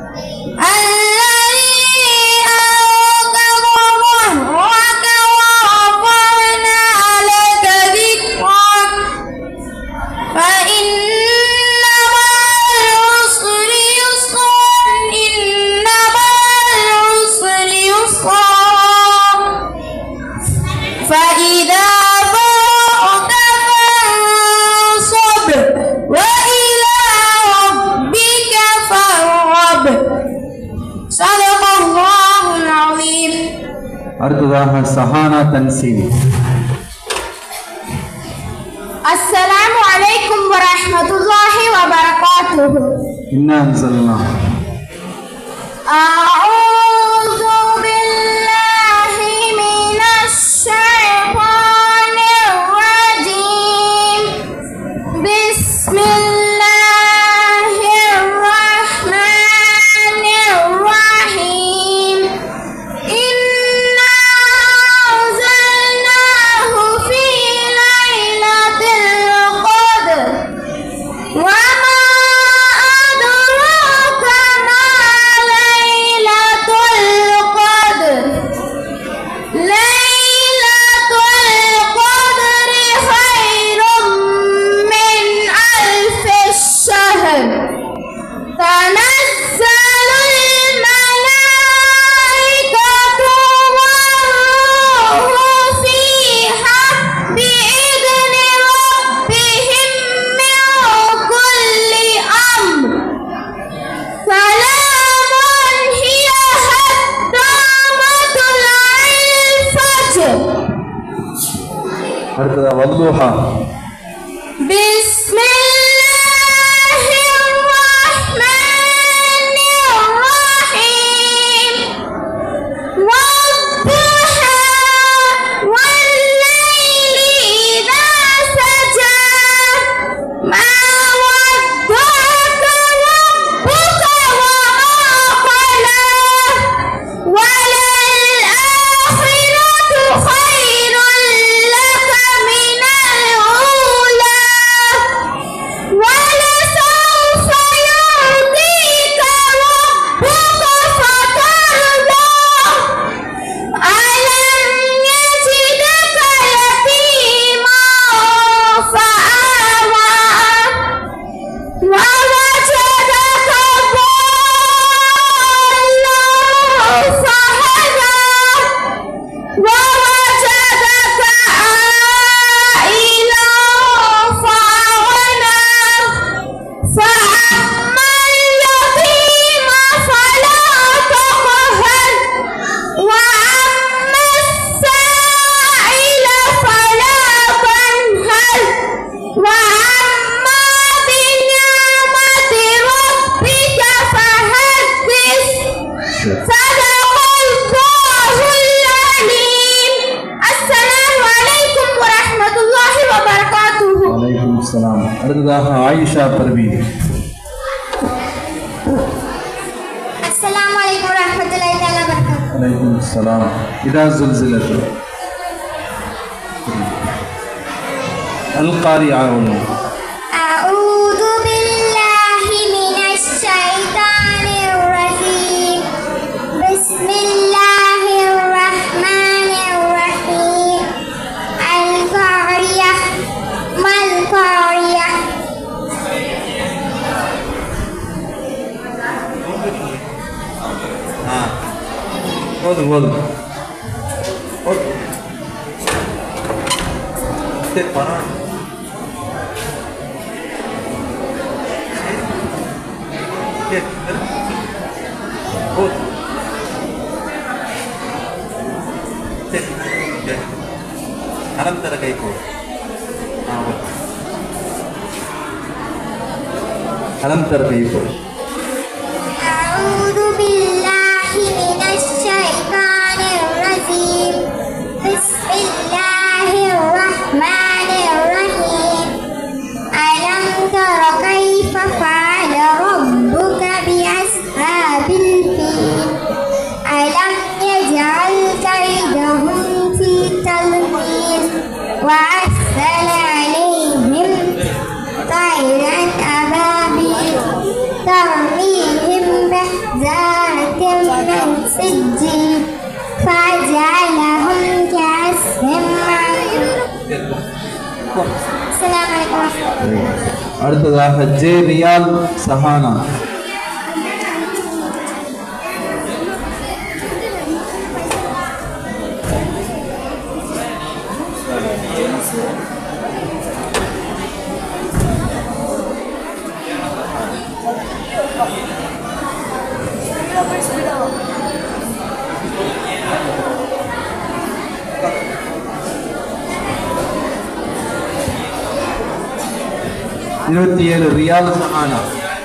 الذي أنقض ظهرك ورفعنا لك ذكرك فإن مع العسر يسرا إن مع العسر يسرا فإذا فرغت فانصب وإلى ربك فارغب. صدق الله العظيم. அடுத்ததாக சஹானா தன்சீல். السلام عليكم ورحمة الله وبركاته. إنا أنزلنا. أعوذ بالله من الشيطان الرجيم. بسم الله الرحمن الرحيم. إنا أنزلناه في ليلة القدر وما أدراك ما ليلة القدر. ليلة القدر خير من ألف الشهر. تنزل الملائكة والروح فيها بإذن ربهم من كل أمر. سلام هي حتى مطلع الفجر. அடுத்ததாக வல்லுஹா. بسم الله الرحمن الرحيم. والضحى والليل إذا سجى ما ودعك ربك وما قلى وللآخرة خير لك من الأولى வலைக்கும் ஸலாம். அடுத்ததாக ஆயிஷா பர்வீன். அஸ்ஸலாமு அலைக்கும் வரஹ்மத்துல்லாஹி தஆலா வபரகாத்துஹு. வலைக்கும் ஸலாம். இதா ஸுல்ஸிலத் அல் காரிஆ. أعوذ بالله من الشيطان الرجيم بسم الله الرحمن الرحيم القارية ما القارية போதும் போதும். சரி பரவாயில்ல. அறம் தர கை போ. அறம் தர கை போ. أعوذ بالله من الشيطان الرجيم بسم الله الرحمن الرحيم ألم تر كيف فعل ربك بأصحاب الفيل ألم يجعل كيدهم في تضليل وأرسل عليهم طيرا أبابيل ترميهم بحجارة من سجيل فجعلهم كعصف مأكول. السلام عليكم ورحمة الله. அடுத்ததாக ஜே ரியால் சஹானா. இருபத்தி ஏழு ரியால் சஹானா.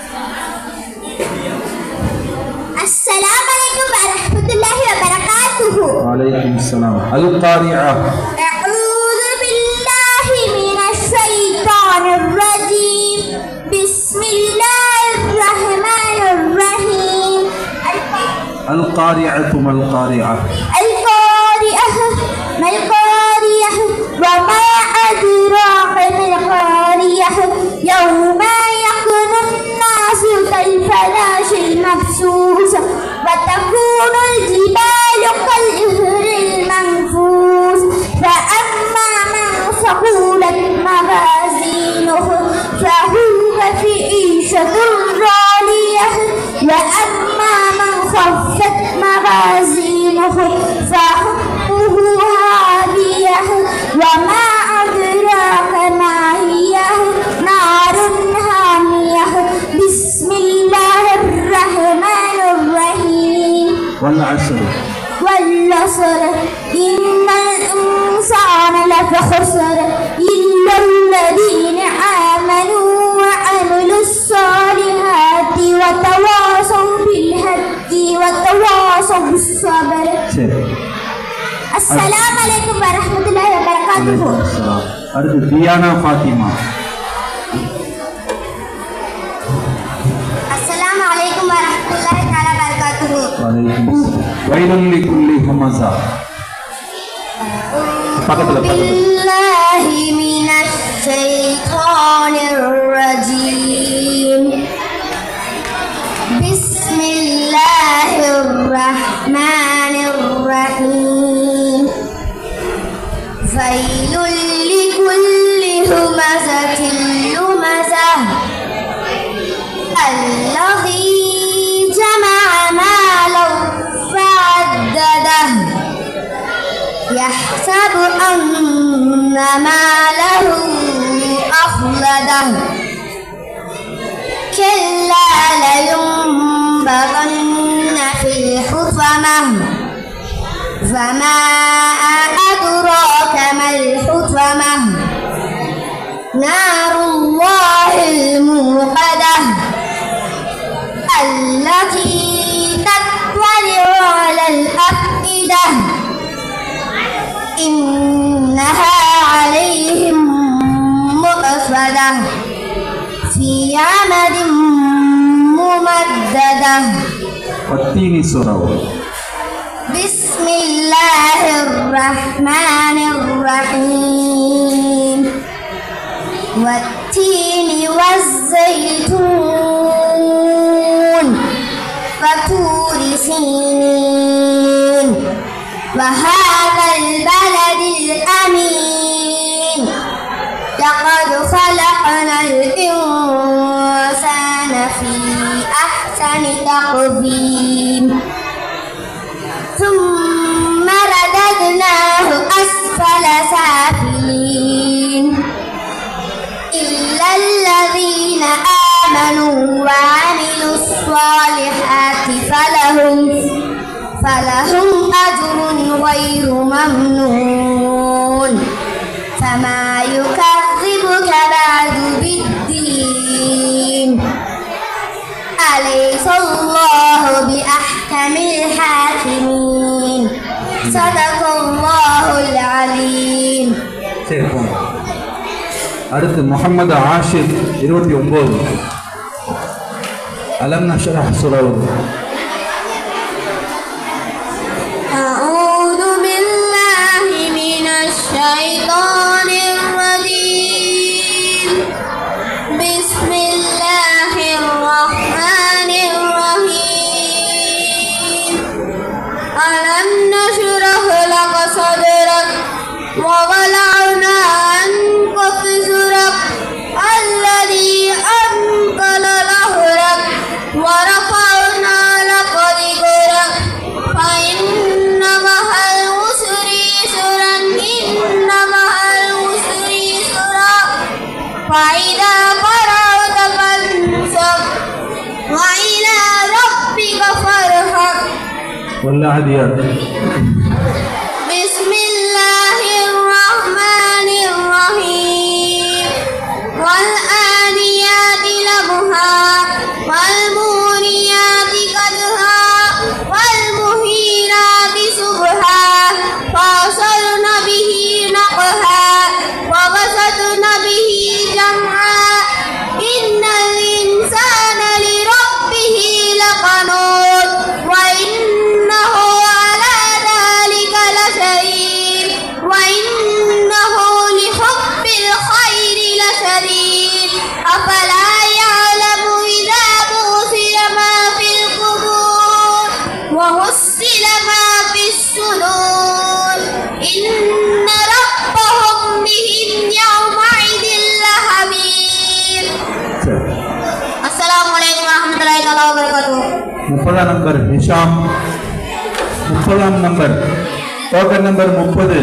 السلام عليكم ورحمة الله وبركاته. வலைக்கும் ஸலாம். அல் காரிஆ. أعوذ بالله من الشيطان الرجيم بسم الله الرحمن الرحيم அல் காரிஅத்து மல் காரிஆ. القارئة ما القارئة وما أدراك ما القارئة يوم يكون الناس كالفراش المبثوث وتكون الجبال كالعهن المنفوش فأما من ثقلت موازينه فهو في عيشة راضية وأما من خفت موازينه فأمه هاوية وما أدراك ما هي نار حامية. بسم الله الرحمن الرحيم والعصر. والعصر إن الإنسان لفي خسر إلا الذين آمنوا وعملوا الصالحات وتواصوا بالحق وتواصوا بالصبر. السلام عليكم ورحمة الله وبركاته. அடுத்து தியானா ஃபாத்திமா. السلام عليكم ورحمة الله تعالى وبركاته. வலைக்கும் ஸலாம். வைலுல் லிகுல்லி ஹுமஸா. பக்கத்துல பக்கத்துல. بالله من الشيطان الرجيم بسم الله الرحمن الرحيم ويل لكل همزة لمزة الذي جمع مالا وعدده يحسب أن ماله أخلده كلا لينبذن في الحطمة فما أدراك ما الحطمة نار الله الموقدة التي تطلع شديدة إنها عليهم مؤصدة في عمد ممددة. والتين سورة. بسم الله الرحمن الرحيم. والتين والزيتون وطور سينين وهذا البلد الأمين لقد خلقنا الإنسان في أحسن تقويم ثم رددناه أسفل سافلين إلا الذين آمنوا وعملوا الصالحات فلهم فلهم أجر غير ممنون فما يكذبك بعد بالدين أليس الله بأحكم الحاكمين صدق الله العليم. சரி போங்க. அடுத்து முகமது ஆஷிக் இருபத்தி ஒன்பது. அலம் நஷ்ரஹ் சூரா. أعوذ بالله من الشيطان الرجيم. بسم الله الرحمن الرحيم. ألم نشرح لك صدرك ووضعنا عنك وزرك الذي أنقض ظهرك ورفعنا لك ذكرك فإن مع العسر يسرا إن مع العسر يسرا فإذا فرغت فانصب وإلى ربك فارغب. والعاديات. بسم الله الرحمن الرحيم. والآديات ضبحا والموريات قدحا والمهيرات صبحا فأثرن به نقعا ووسطن به جمعا إن الإنسان لربه لقنوط وإنه على ذلك لشهيد وإنه لحب الخير لشديد أفلا يعلم إذا بؤثر ما في القبور وحصل ما في الصدور إن ربهم بهم يومئذ لخبير. السلام عليكم ورحمة الله وبركاته. முப்பதாம் நம்பர் ஹிஷாம். முப்பதாம் நம்பர் டோக்கன் நம்பர் முப்பது.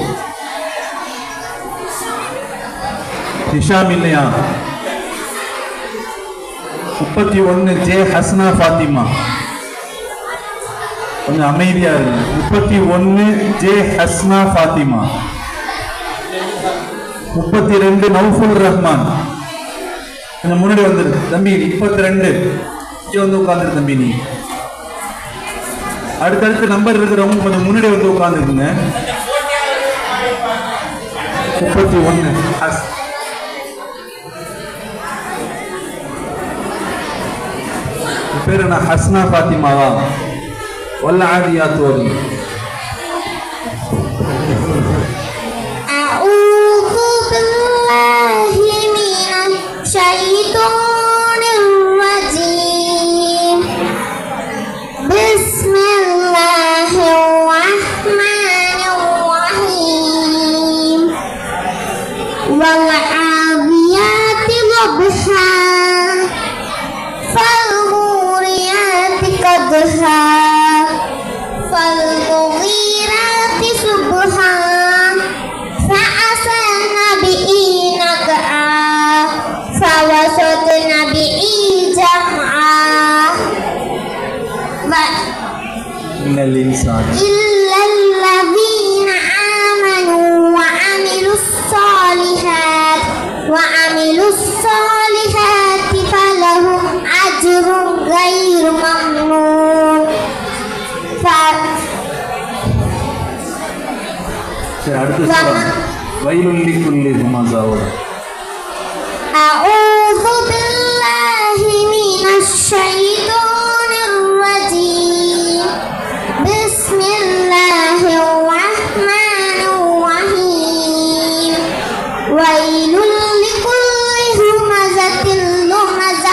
ஹிஷாம் இல்லையா? முப்பத்தி ஒன்று ஜே ஹஸ்னா ஃபாத்திமா. கொஞ்சம் அமைதியா இருக்கு. முப்பத்தி ஒன்று ஜே ஹஸ்னா ஃபாத்திமா. முப்பத்தி ரெண்டு நௌஃபுல் ரஹ்மான். கொஞ்சம் முன்னாடி வந்துரு தம்பி. முப்பத்தி ரெண்டு இங்கே வந்து உட்காந்துரு தம்பி. நீ அடுத்தடுத்து நம்பர் இருக்கிறவங்க கொஞ்சம் முன்னாடி வந்து உட்காந்துருக்குங்க. முப்பத்தி ஒன்று பேர் என்ன? ஹஸ்னா ஃபாத்திமாவா? والعاديات ضبحا. أعوذ بالله من الشيطان الرجيم. بسم الله الرحمن الرحيم. والعاديات ضبحا فالموريات قدحا فالمغيرات صبحا فأثرن به نقعا فوسطن به جمعا إن الإنسان إلا الذين آمنوا وعملوا الصالحات وعملوا الصالحات فلهم أجر غير ممنون அடுத்து சொல்லுங்க. வயலுள்ளி குள்ளி ஹுமஸாவோட. أعوذ بالله من الشيطان الرجيم بسم الله الرحمن الرحيم ويل لكل همزة لمزة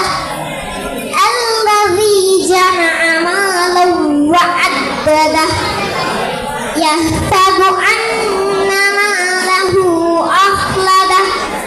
الذي جمع مالا وعدده يحسب أن ماله أخلده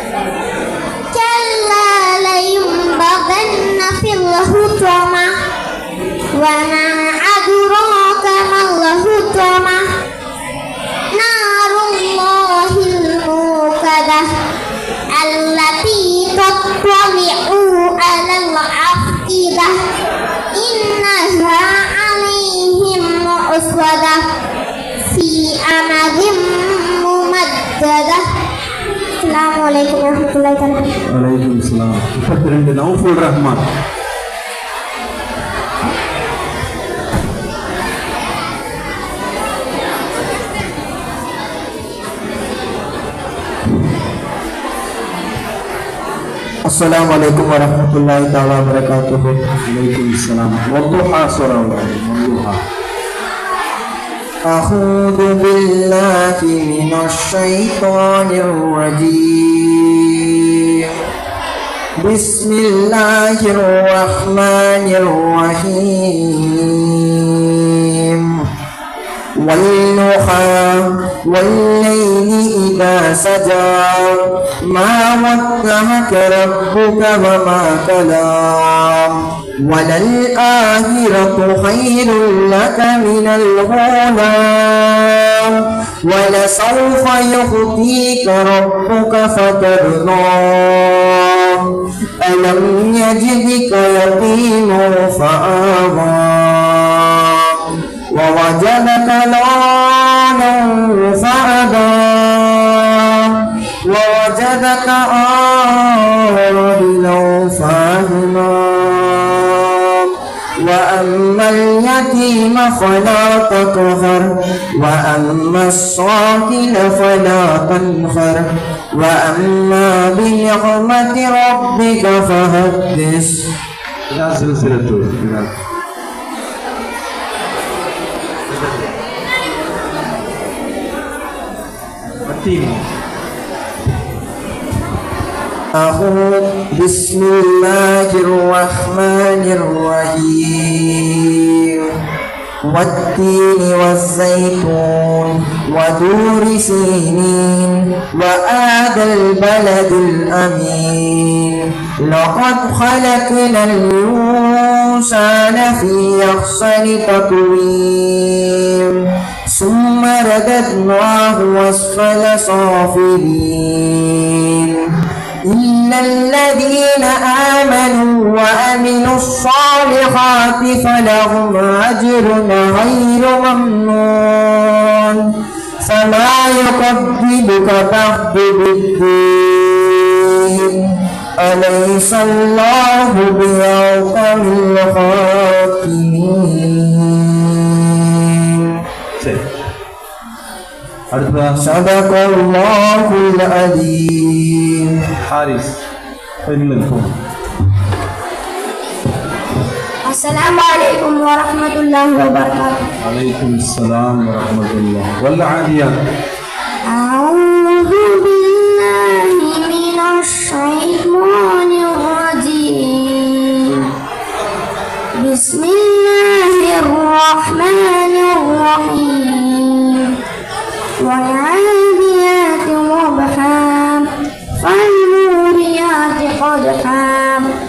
كلا لينبذن في الحطمة وما أدراك ما الحطمة نار الله الموقدة التي تطلع على الأفئدة إنها عليهم مؤصدة في أمد ممددة. Assalamualaikum warahmatullahi wabarakatuh. Waalaikumsalam. முப்பத்தி ரெண்டு நௌஃபுல் Rahman. Assalamualaikum warahmatullahi wabarakatuh. Waalaikumsalam. Wadduha surah Wadduha. أعوذ بالله من الشيطان الرجيم بسم الله الرحمن الرحيم والضحى والليل إذا سجى ما ودعك ربك وما قلى وللآخرة خير لك من الأولى ولسوف يعطيك ربك فترضى ألم يجدك يتيما فآوى ووجدك ضالا فهدى ووجدك عائلا فأغنى وأما اليتيم فلا تقهر وأما الصائل فلا تنهر وأما بنعمة ربك فحدث. Ila silsilatul. أعوذ بسم الله الرحمن الرحيم والتين والزيتون ودور سينين وهذا البلد الأمين لقد خلقنا الإنسان في أحسن تقويم ثم رددناه أسفل سافلين إلا الذين آمنوا وعملوا الصالحات فلهم أجر غير ممنون فما يكذبك بعد بالدين أليس الله بأحكم الحاكمين. صدق الله العظيم. Haris. Penilaian. Assalamualaikum warahmatullahi wabarakatuh. Waalaikumsalam warahmatullahi wabarakatuh. Wal 'adiyat. A'udzu billahi minasy syaithanir rajim. Bismillahirrahmanirrahim. Wal 'adiyati dhabha فالموريات قدحا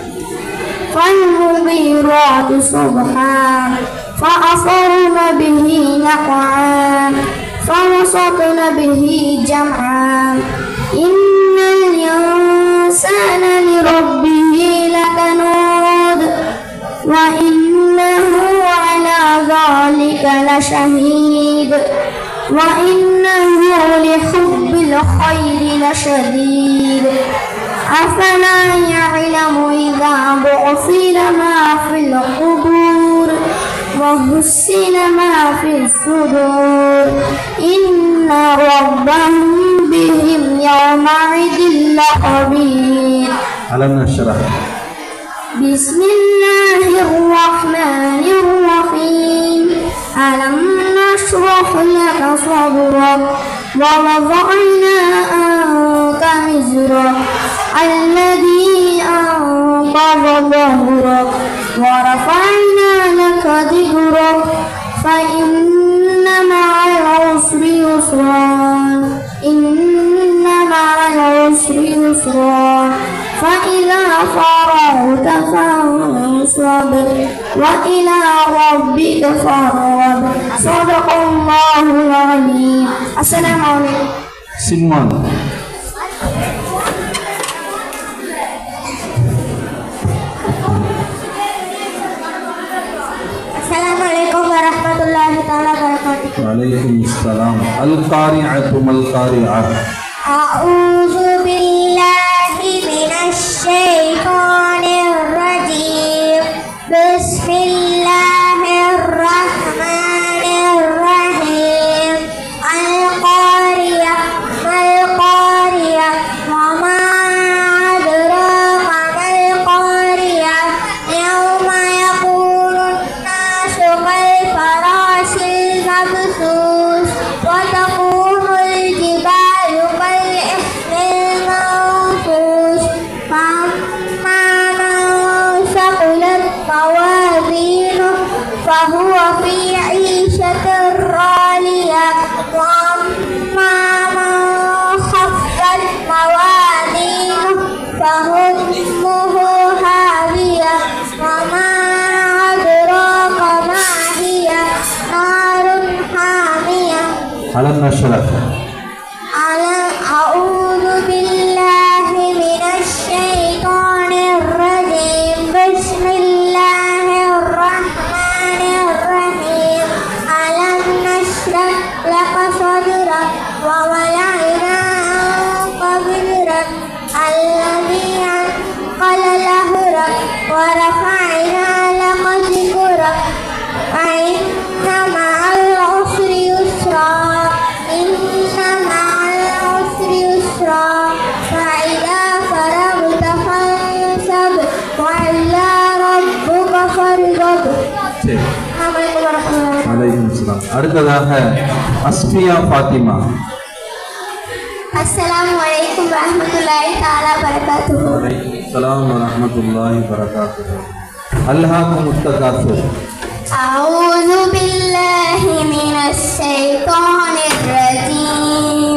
فالمغيرات صبحا فأثرن به نقعا فوسطن به جمعا إن الإنسان لربه لكنود وإنه على ذلك لشهيد وإنه لحب الخير لشديد أفلا يعلم إذا بعثر ما في القبور وحسن ما في الصدور إن ربهم بهم يومئذ لخبير. ألم نشرح. بسم الله الرحمن الرحيم. ألم نشرح لك صدرك ووضعنا عنك وزرك الذي أنقض ظهرك ورفعنا لك ذكرك فإن مع العسر يسرا إن مع العسر يسرا فإذا فرغت فانصب وإلى ربك فارغب. صدق الله العظيم. السلام عليكم. سلمان. Assalamualaikum warahmatullahi wabarakatuh. Waalaikumsalam. Al-Qari'atu mal-Qari'ah. A'udzu billahi minasy syaithanir rajim. Bismillahirrahmanirrahim. Al-Qari'ah mal-Qari'ah wa ma adraka mal-Qari'ah yawma yaqulun nasu kal farasil mabthus wa taqumul jibalu kal ihnil manfush famma man saqulat mawazinuh fahuwa fi 'ishatin raliyah wa amma man khaffat mawazinuh fahummuhu hawiyah wa ma adraka ma hiya narun hamiyah. Alam nashrah. A'udzu billahi minasy syaithanir rajim. Bismillahirrahmanirrahim. Alam nashrah laka sadrak wa wada'na anka wizrak alladzi anqala dhahrak wa rafa'na laka dhikrak fa inna ma'al usri yusra inna ma'al usri yusra fa idza faragta fansab wa ila rabbuka farghab. சரி. Assalamualaikum warahmatullahi wabarakatuh. Waalaikumsalam. அடுத்ததாக அஸ்பியா Fathima. Assalamualaikum warahmatullahi taala wabarakatuh. Waalaikumsalam warahmatullahi wabarakatuh. Alhaakumut takatsur. A'udzu billahi minasy syaithanir rajim.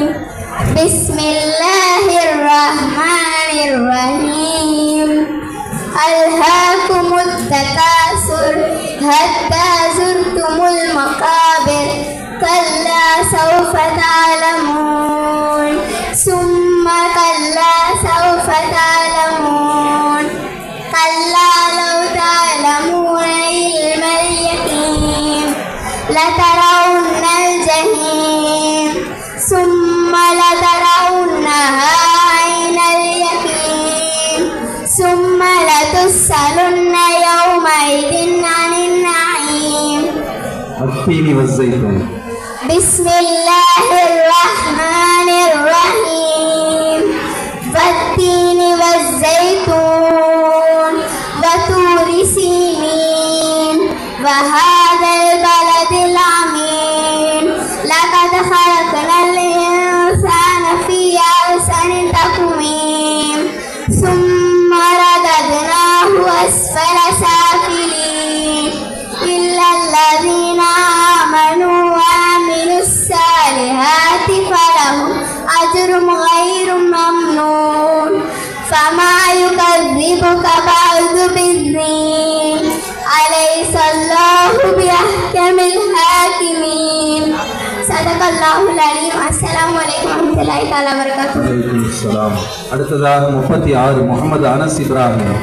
Bismillahirrahmanirrahim. Alhaakumut takatsur hatta zurtumul maqabir kalla sawfa ta'lamun summa kalla sawfa ta'lamun kalla law ta'lamuna ilmal yaqin latarawunna al-jahim summa latarawunnaha 'ainal yaqin summa latus'alunna yawma idin 'anil na'im. التين والزيتون. بسم الله الرحمن الرحيم. والتين والزيتون وطور سينين وهذا البلد الأمين لقد خلقنا الإنسان في أحسن تقويم ثم رددناه أسفل سافلين إلا الذين آمنوا وعملوا الصالحات فلهم أجر غير ممنون فما يكذبك بعد بالدين أليس الله بأحكم الحاكمين. صدق الله العليم. السلام عليكم ورحمة الله تعالى وبركاته. வலைக்குமுஸ்ஸலாம். அடுத்ததாக முப்பத்தி ஆறு முகமது அனஸ் இப்ராஹிம்.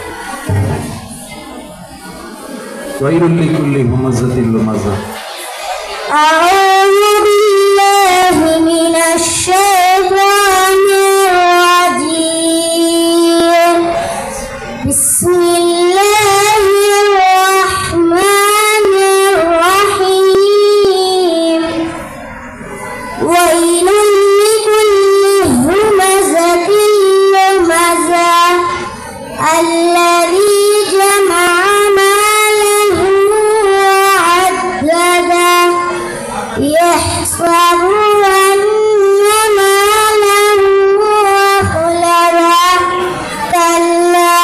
வயிறுல்லி குல்லி ஹுமஸத்தில் லுமஸா. أعوذ بالله من الشيطان الرجيم. بسم الله الرحمن ليحسبن ماله أخلدا كلا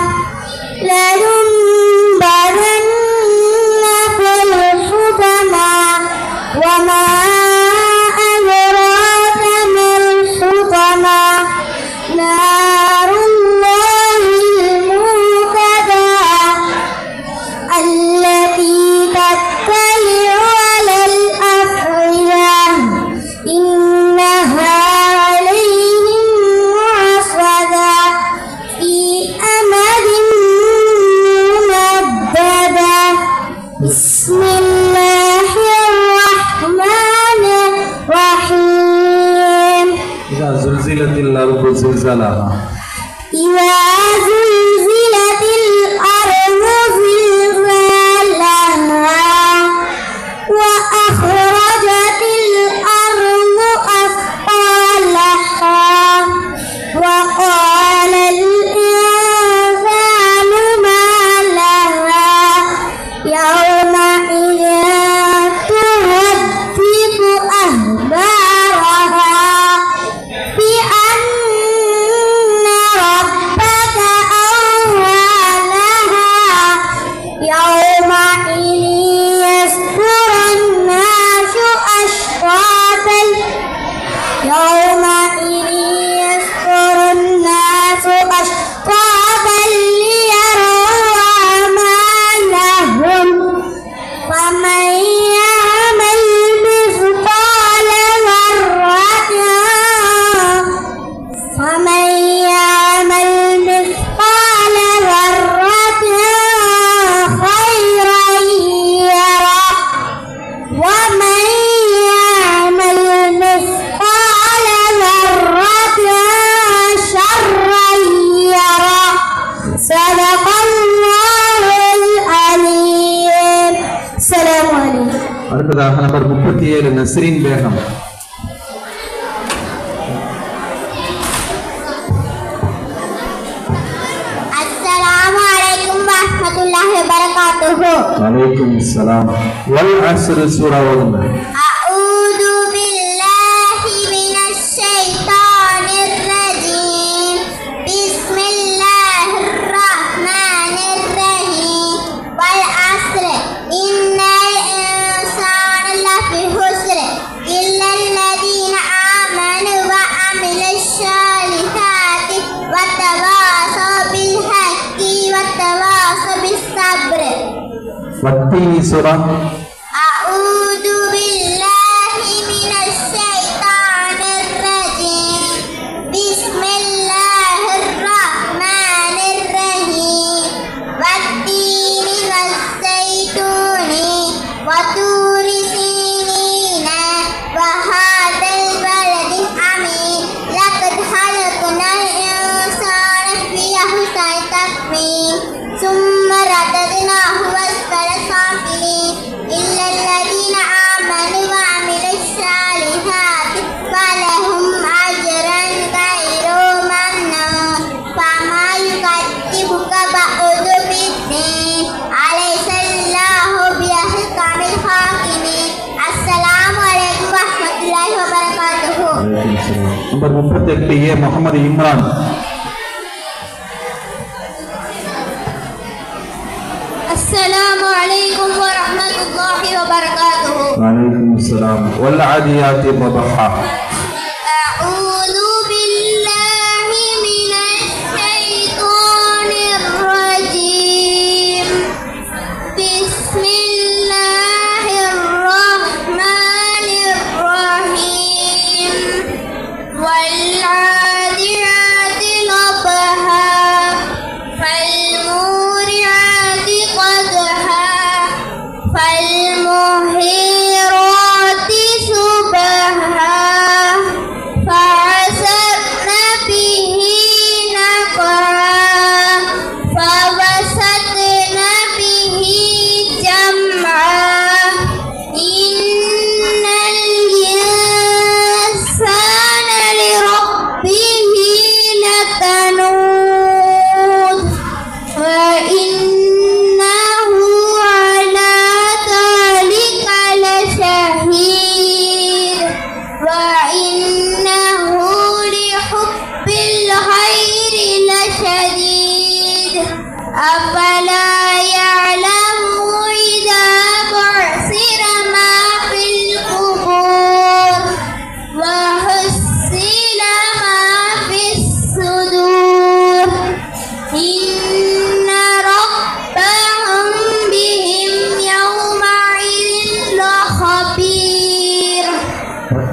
لينبذن في الحطمة وما أدراك ما الحطمة نار الله الموقدة التي تطلع على الأفئدة إنها عليهم مؤصدة في أمد ممددة بسم الله الرحمن الرحيم إذا زلزلت الأرض زلزالها إذا زلزلت الأرض زلزالها وأخرجت الأرض أثقالها وقال الإنسان ما لها يومئذ تحدث أخبارها بأن ربك أوحى لها يومئذ يصدر الناس أشتاتا يومئذ يصدر الناس أشتاتا ليروا أعمالهم فمن يعمل مثقال ذرة فمن يعمل مثقال ذرة خيرا يره ومن يعمل مثقال ذرة شرا يره صدق الله العليم السلام عليكم அடுத்ததாக நம்பர் முப்பத்தி ஏழு நஸ்ரீன் பேகம். السلام عليكم ورحمة الله وبركاته வலைக்கும் சலாம். வல் அஸ்ர் சூரா ஓதுங்கள். أعوذ بالله من الشيطان الرجيم بسم الله الرحمن الرحيم والعصر إن الإنسان لفي خسر إلا الذين آمنوا وعملوا الصالحات وتواصوا بالحق وتواصوا بالصبر வத்தீனி சூரா. أعوذ بالله من الشيطان الرجيم بسم الله الرحمن الرحيم والتين والزيتون وطور سينين وهذا البلد الأمين لقد خلقنا الإنسان في أحسن تقويم ثم رددناه أسفل سافلين إلا الذين آمنوا وعملوا الصالحات فلهم أجر غير ممنون فما يكذبك بعد بالدين أليس الله بأحكم الحاكمين السلام عليكم ورحمة الله وبركاته நம்பர் முப்பத்தி எட்டு ஏ முகமது இம்ரான். السلام عليكم ورحمة الله وبركاته வலைக்கும் சலாம். வல் ஆதியாத்தி ضبحا. أعوذ بالله من الشيطان الرجيم بسم الله الرحمن الرحيم والعاديات ضبحا فالموريات قدحا فالمهيرات صبحا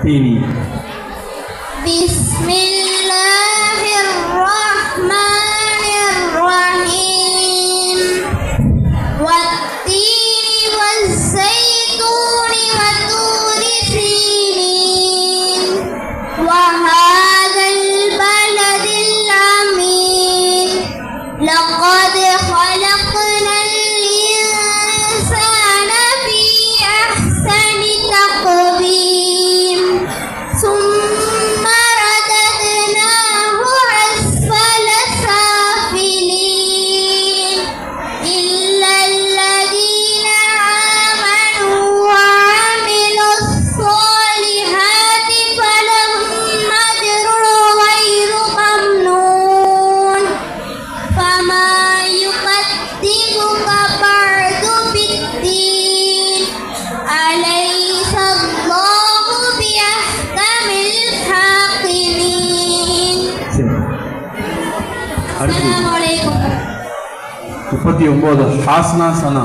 والتين. بسم الله الرحمن الرحيم والتين والزيتون وطور سينين وهذا البلد الأمين لقد خلقنا الإنسان في أحسن تقويم ثم رددناه أسفل سافلين إلا الذين آمنوا وعملوا الصالحات فلهم أجر غير ممنون فما يكذبك بعد بالدين أليس الله بأحكم الحاكمين. السلام عليكم. முப்பத்தி ஒன்பது ஹாஸ்னா சனா.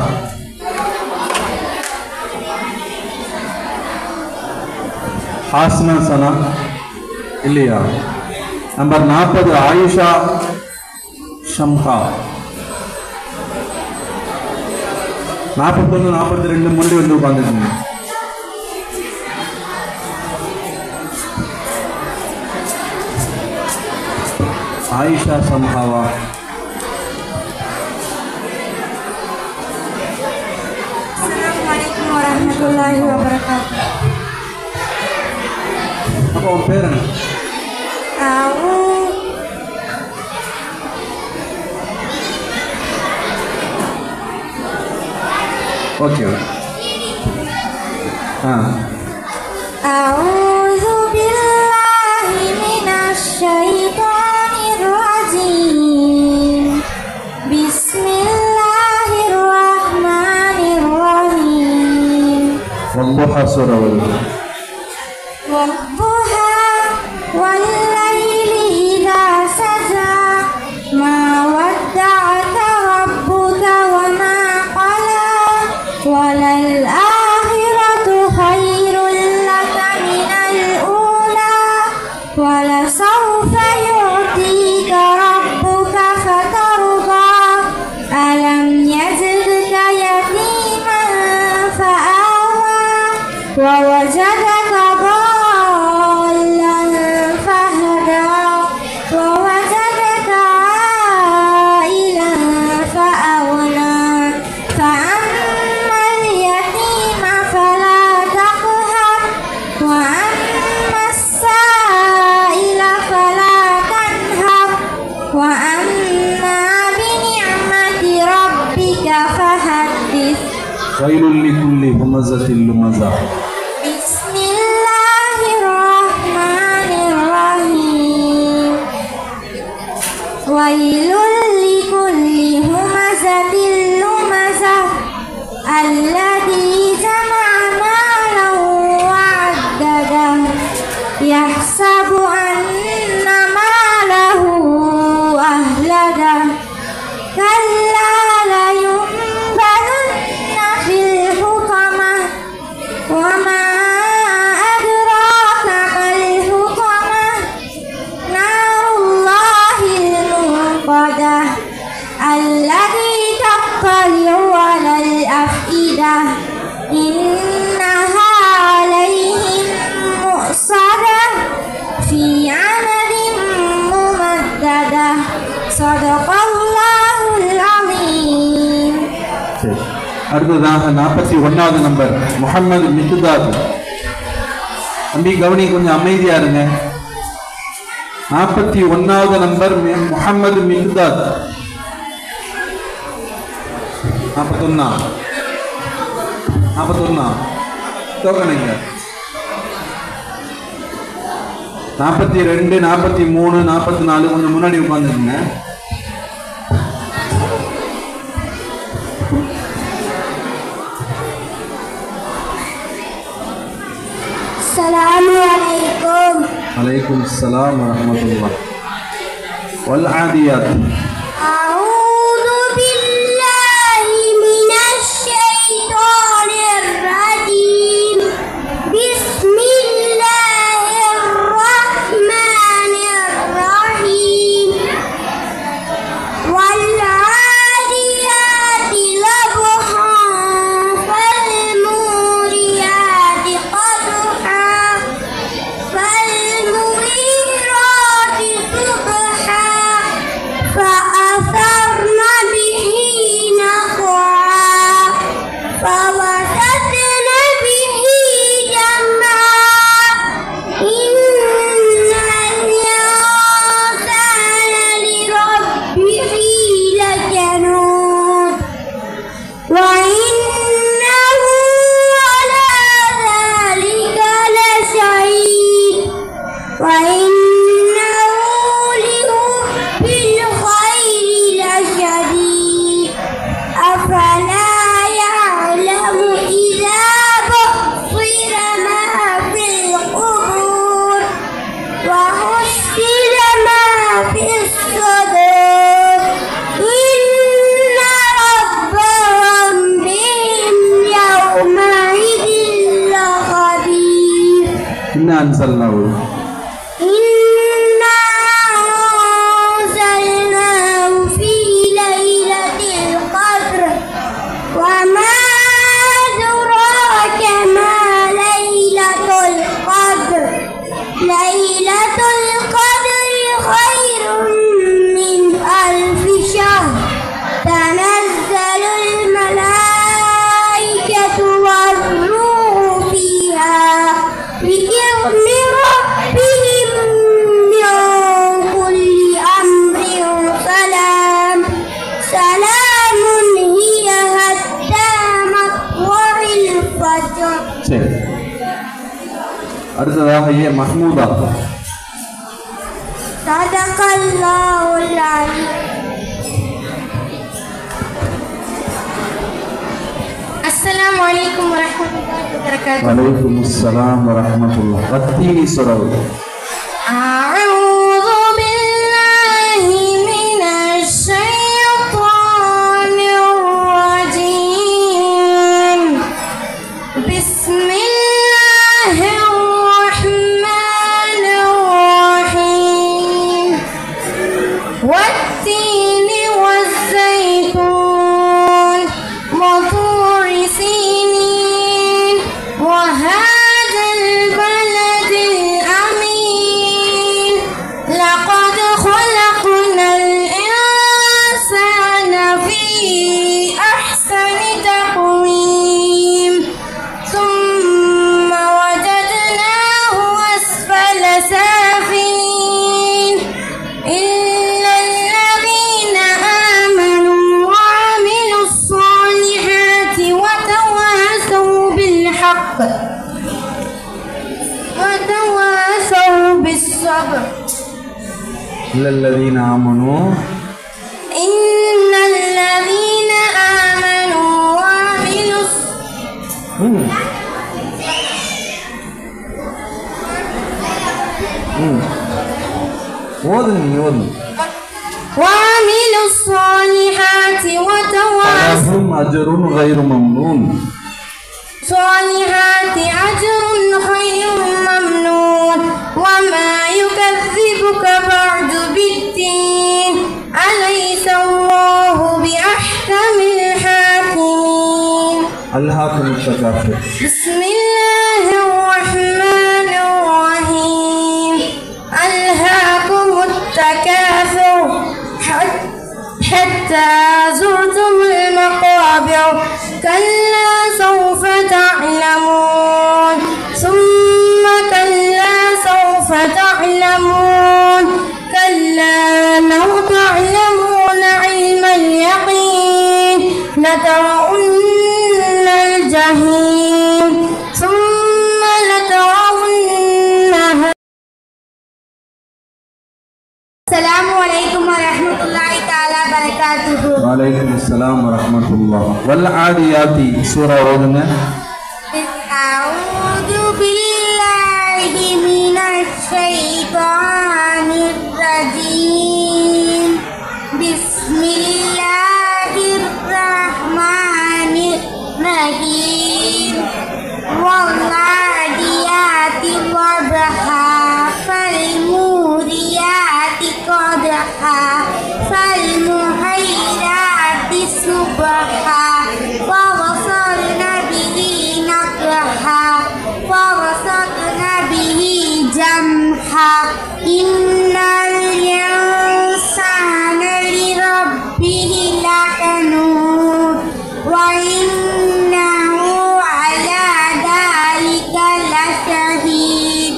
ஹாஸ்னா சனா இல்லையா? நம்பர் நாற்பது ஆயிஷா ஷம்ஹா. நாற்பத்தொன்று நாற்பத்தி ரெண்டு முன்னாடி வந்து உட்காந்துருக்குங்க. ஆயிஷா சம்ஹாவா? Assalamualaikum warahmatullahi wabarakatuh. அப்போ உன் பேர் என்ன? Aku okay. ஆ A'udzu billahi minasy syaithanir rajim. Bismillahirrahmanirrahim. والضحى سورة والضحى. والضحى والليل إذا سجى ما ودعك ربك وما قلى وللآخرة خير لك من الأولى ولسوف يعطيك ربك فترضى ألم يجدك يتيما فآوى ووجدك ضالا فهدى ووجدك عائلا فأغنى فأما اليتيم فلا تقهر وأما السائل فلا تنهر وأما بنعمة ربك فحدث. ويل لكل همزة لمزة. بسم الله الرحمن الرحيم ويل لكل همزة لمزة الذي جمع مالا وعدده يحسب أن ماله أهلده كلا لينبذن في الحطمة وما أدراك ما الحطمة نار الله الموقدة التي تطلع على الأفئدة إنها عليهم مؤصدة في عمد ممددة صدق الله العظيم. சரி. அடுத்ததாக நாற்பத்தி ஒன்றாவது நம்பர் முஹம்மது மிக்தாத். தம்பி கவனி, கொஞ்சம் அமைதியா இருங்க. நாற்பத்தி ஒன்றாவது நம்பர் முஹம்மது மிக்தாத். நாற்பத்தொன்னா நாற்பத்தொன்னா தோக்கணுங்க. நாற்பத்தி ரெண்டு நாற்பத்தி மூணு நாற்பத்தி நாலு கொஞ்சம் முன்னாடி உட்காந்துருங்க. Assalamualaikum. عليكم السلام ورحمة الله. والعاديات. أعوذ بالله من الشيطان الرجيم. بسم الله அன்சல்னாஹு إنا أنزلناه في ليلة القدر وما أدراك ما ليلة القدر ليلة القدر خير من ألف شهر تنزل الملائكة والروح فيها بإذن ربهم من كل أمر سلام سلام هي حتى مطلع الفجر. சரி, அடுத்ததாக ஏ மஹ்மூதா. صدق الله العظيم. السلام عليكم ورحمة الله وبركاته. வலைக்கும் அஸ்ஸலாம் வரஹ்மத்துல்லாஹ். வத்தீனி சுரவு. أعوذ بالله من الشيطان الرجيم. بسم الله الرحمن الرحيم. والتين والزيتون وطور سينين وهذا البلد الأمين لقد خلقنا الإنسان في أحسن تقويم ثم وجدناه أسفل سافلين إلا الذين آمنوا وعملوا الصالحات وتواصوا بالحق وتواصوا بالصبر. الذين آمنوا إن الذين آمنوا وعملوا ம் ம் ஓதுங்க நீ ஓதுங்க. وعملوا الصالحات وتواصوا لهم أجر غير ممنون. صالحات أجر خير ممنون وما يكذبك بعد بالدين أليس الله بأحكم الحاكمين. ألهاكم التكاثر. بسم الله الرحمن الرحيم. ألهاكم التكاثر حتى زرتم المقابر كلا سوف تعلمون ثم كلا سوف تعلمون كلا لو تعلمون علم اليقين لترون الجحيم ثم لترونها. السلام عليكم ورحمة الله تعالى وبركاته. وعليكم السلام ورحمة الله. والعاديات سورة ஓதுங்க. أعوذ بالله من الشيطان الرجيم. بسم الله الرحمن الرحيم. والعاديات ضبحا فالموريات قدحا فالمحيرات صبحا فوصلن به نقحا فوسطن به جمحا إن الإنسان لربه لكنود وإنه على ذلك لشهيد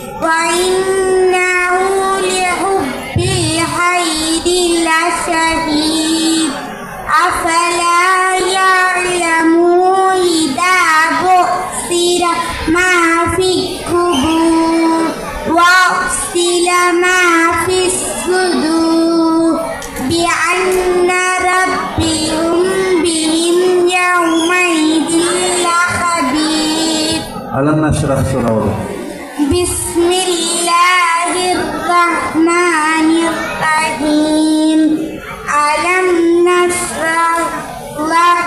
وإنه لحب الخير لشديد أفلا يعلم إذا بعثر ما في القبور وأحصل ما في الصدور بأن ربهم بهم يومئذ لخبير. ألم نشرح سورة. بسم الله الرحمن الرحيم. ألم نشرح لك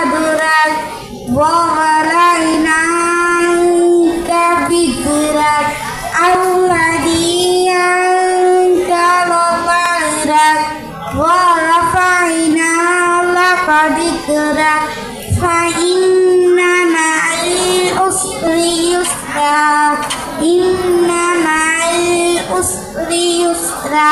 صدرك ووضعنا عنك ذكرك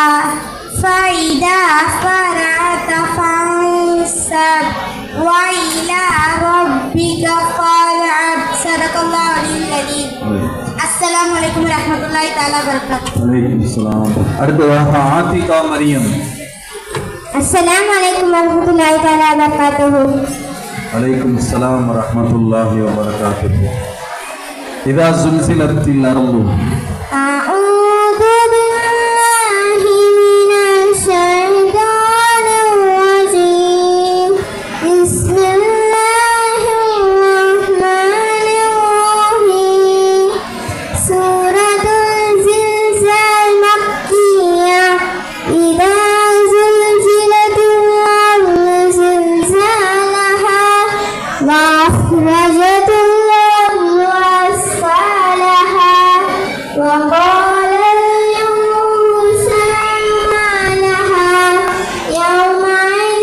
فإذا فرغت فانصب وإلى ربك فارغب. صدق الله العظيم. السلام عليكم ورحمة الله تعالى وبركاته. வலைக்கும் சலாம். அடுத்ததாக ஆத்திகா மரியம். السلام عليكم ورحمة الله تعالى وبركاته. வலைக்கும் சலாம் வரஹ்மத்துல்லாஹி வபரகாத்துஹு. இதா சுல்சிலத்தில் அர்து. أعوذ بالله من الشيطان الرجيم. بسم الله الرحمن الرحيم. سورة الزلزال مكية. إذا زلزلت الأرض زلزالها وأخرجت الأرض أثقالها وقال الإنسان ما لها يومئذ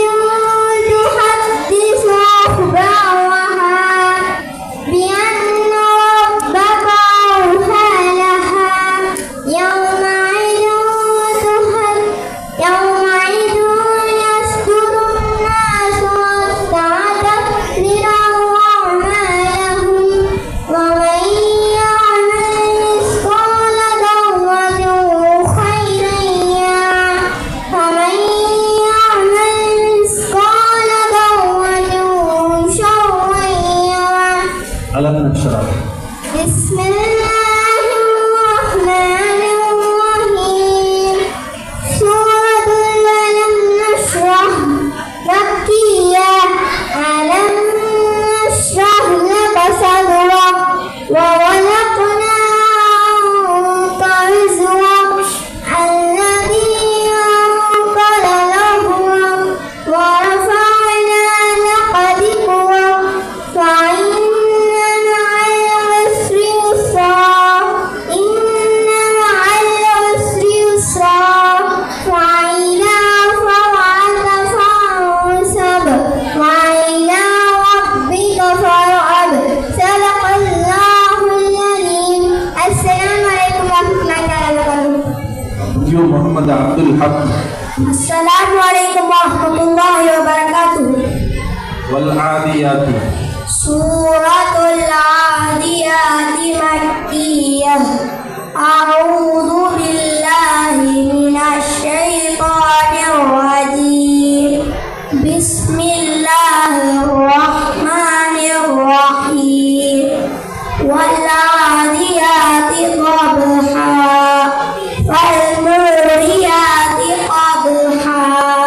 تحدث أخبارها بأن ربك أوحى لها يومئذ تحدث يومئذ يصدر الناس أشتاتا ليروا أعمالهم ومن يعمل مثقال ذرة خيرا يره ومن يعمل مثقال ذرة شرا يره. அலம் நஷ்ரஹ். بسم الله الرحمن الرحيم. سورة ألم نشرح مكية. ألم نشرح لك صدرك ووضعنا عنك وزرك الذي أنقض ظهرك ورفعنا لك ذكرك فإن مع العسر يسرا إن مع العسر يسرا فإذا فرغت فانصب وإلى ربك فارغب. صدق الله العظيم. السلام عليكم ورحمة الله تعالى وبركاته. யு முஹம்மது அப்துல் ஹக். السلام عليكم ورحمة الله وبركاته. வல் ஆதியாத். سورة العاديات مكية. أعوذ بالله من الشيطان الرجيم. بسم الله الرحمن الرحيم. والعاديات ضبحا فالموريات قدحا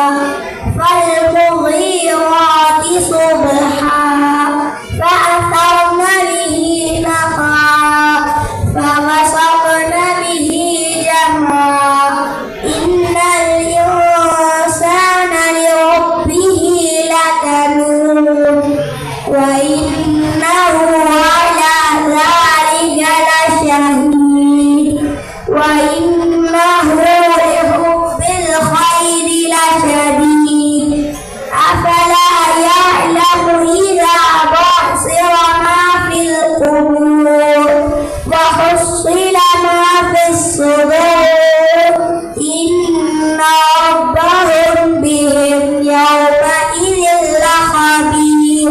فالمغيرات صبحا فأثرن به نقعا فوسطن به جمعا. إن الإنسان لربه لكنود وإنه على ذلك لشهيد وإنه لحب الخير لشديد. أفلا يعلم إذا بعثر ما في القبور وحصل ما في الصدور إن ربهم بهم يومئذ لخبير.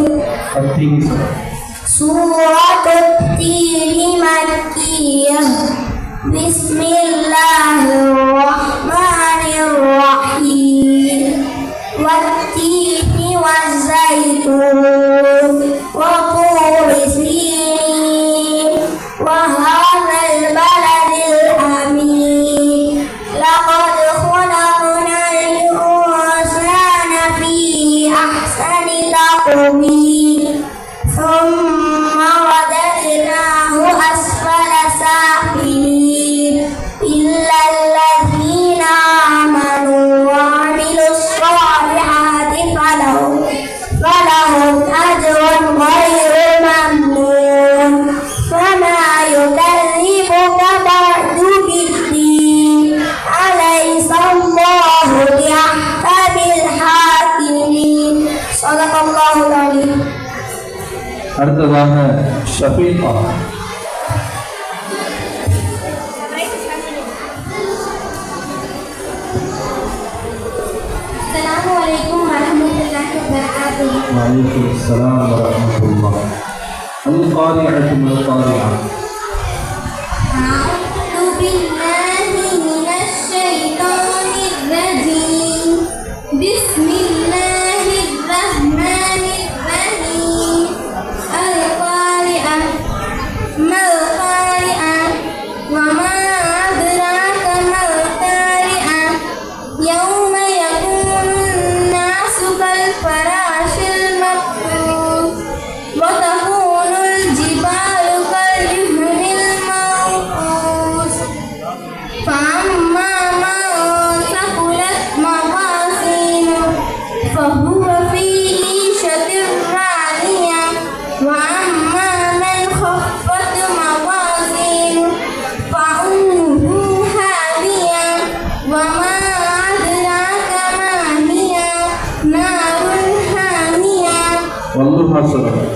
سورة التين مكية. بسم الله الرحمن الرحيم. والتين والزيتون وطور سينين وهذا البلد الأمين. لقد خلقنا الإنسان في أحسن تقويم ثم رددناه أسفل سافلين إلا الذين آمنوا وعملوا الصالحات فلهم فلهم أجر غير ممنون. فما يكذبك بعد بالدين. أليس الله بأحكم الحاكمين. صدق الله العظيم. அடுத்ததாக Shafeeka. Assalamualaikum warahmatullahi wabarakatuh. Waalaikumsalam warahmatullah. Al-Qari'atu mal-Qari'ah. A'udzu billahi minasy syaithanir rajim. Bismillahirrahmanirrahim. Al-Qari'ah mal-Qari'ah. Wa ma adraka mal-Qari'ah. Yauma yakunun nasu kal farashil mabthus. Wa takunul jibalu kal yuhnil mawqus. Fa'amma man thaqulat mawazinuhu fahuwa fi 'ishatin radiyah. Wa amma man khaffat mawazinuhu fa'ummuhu hawiyah. Wa ma adraka ma hiya narun hamiyah. Wallahu a'lam.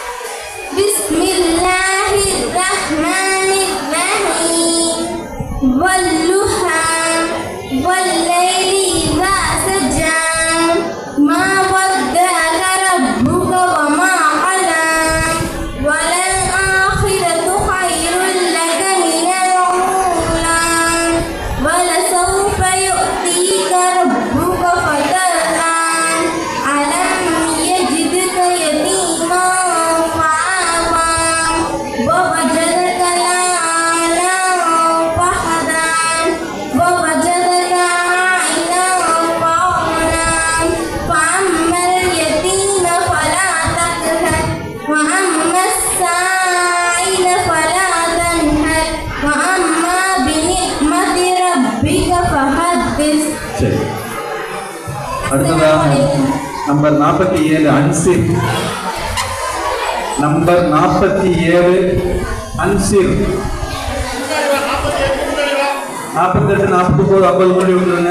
Bismillahirrahmanirrahim. Walluha wallayli idza saja. Ma wadda'aka rabbuka wa ma qala. Walal akhiratu khairul laka minal ula. Walasawfa yu'tika rabbuka fatarda. Alam yajidka yatiman fa'awa. Wa wajadaka a'ilan fahada. Wa wajadaka a'ilan fa'agna. Fa'ammal yatima fala taqhar. Wa ammas sa'ila fala tanhar. Wa amma bi ni'mati rabbika fahaddis. சரி, அடுத்ததாக நம்பர் நாற்பத்தி ஏழு அன்சிர். நம்பர் நாற்பத்தி ஏழு அன்சிர். நாற்பத்தெட்டு நாற்பத்தி ஒன்பது ஐம்பது முன்னாடி விட்டுருங்க.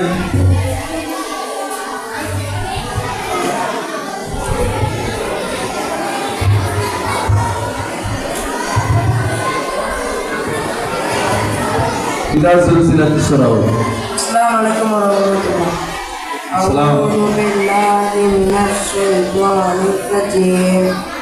இதா சில்சிலத்து சுரவு. Assalamualaikum warahmatullahi Assalam. A'udzu billahi minasy syaithanir rajim.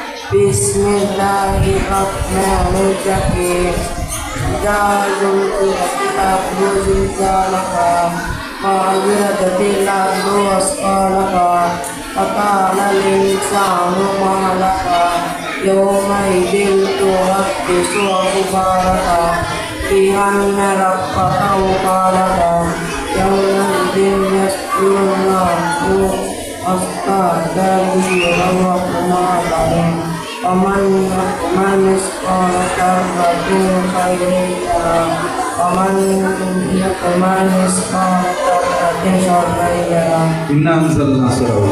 Bismillahirrahmanirrahim. Ja'alul kitab zilzalaha ma'adiratil ardu wasqalaha faqala al-insanu ma laha yawma idin tuhaddisu akhbaraha bi'anna rabbaka awqalaha yawma idin yas'alunnasu asqalaha wa rahmatullahi Paman paman sekolah terbatin khairin dalam paman paman sekolah terbatin khairin dalam. Inna anzalna surawah.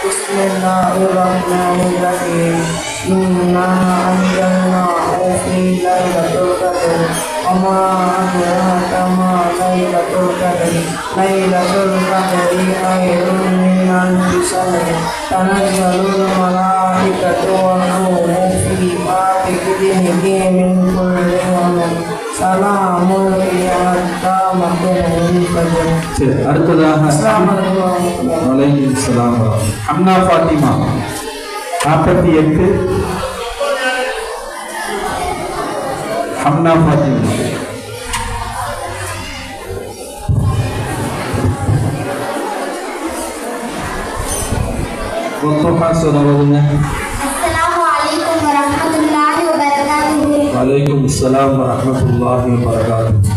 Bismillahirrahmanirrahim. Inna anzalnahu fi lailatul qadr. Wa ma adraka ma lailatul qadr. Lailatul qadri khairun min alfi shahr. Tanazzalul malaikatu war ruhu fiha bi'idhnihi min kulli amrin. Salamun hiya hatta matla'il fajr. சரி, அடுத்ததாக Assalamualaikum warahmatullahi வலைக்கும் சலாம். அம்னா ஃபாத்திமா நாற்பத்தி எட்டு. அம்னா ஃபாத்திமா. ஒத்துமா சொல்லுங்க. Assalamualaikum warahmatullahi wabarakatuh. வலைக்கும் சலாம் வரஹ்மத்துல்லாஹி வபரகாத்துஹு.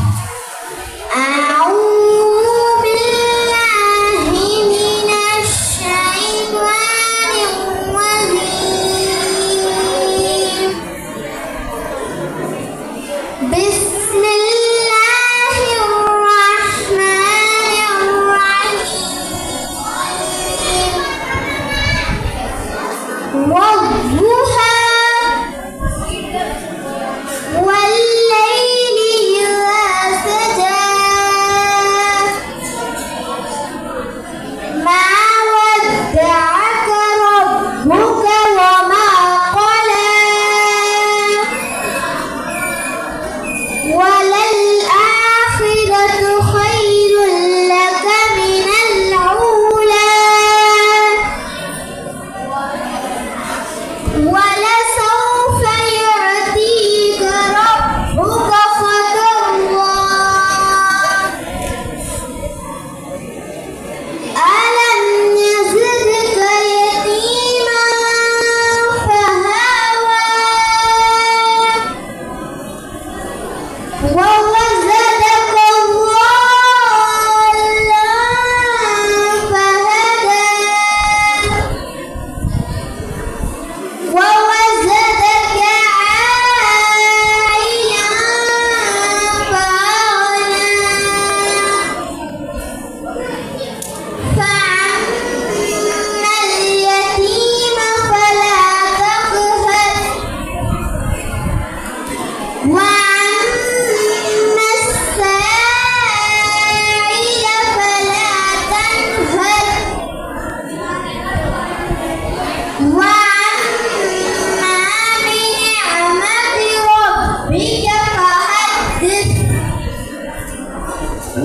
A'udzu billahi minasy syaithanir rajim. Bismillahirrahmanirrahim. Wadduha wallayli idza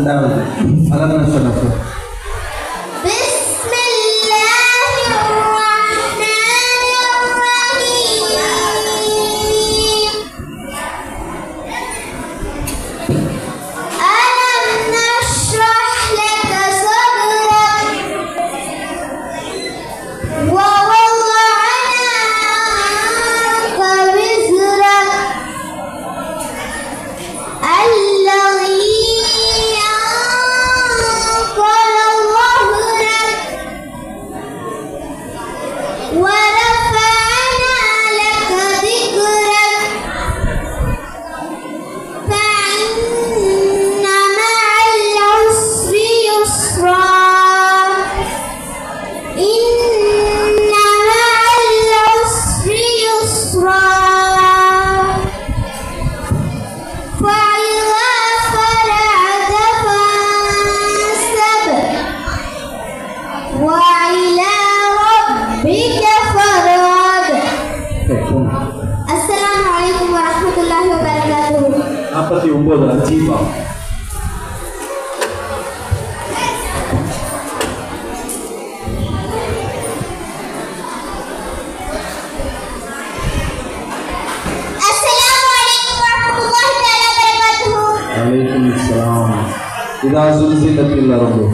ரெண்டாவது அலம் நஷ்ரஹ். நாற்பத்தி ஒன்பது அஜீபா. வலைக்கும் அஸ்ஸலாம். இதா சுல்சிலத்தில் அர்து.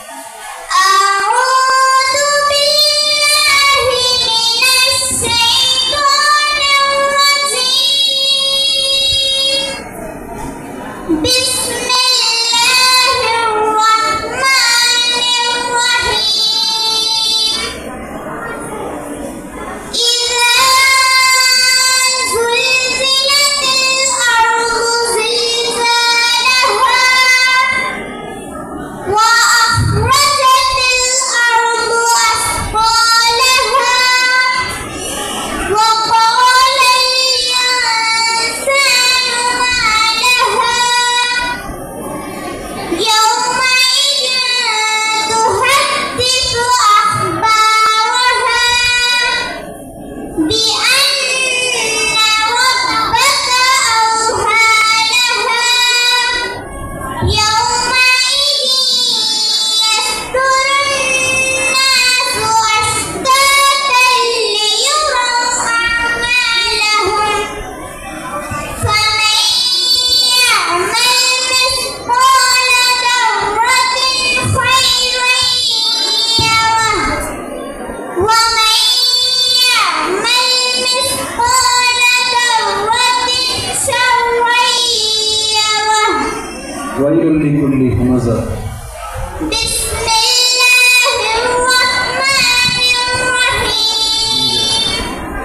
ويل لكل همزة. بسم الله الرحمن الرحيم.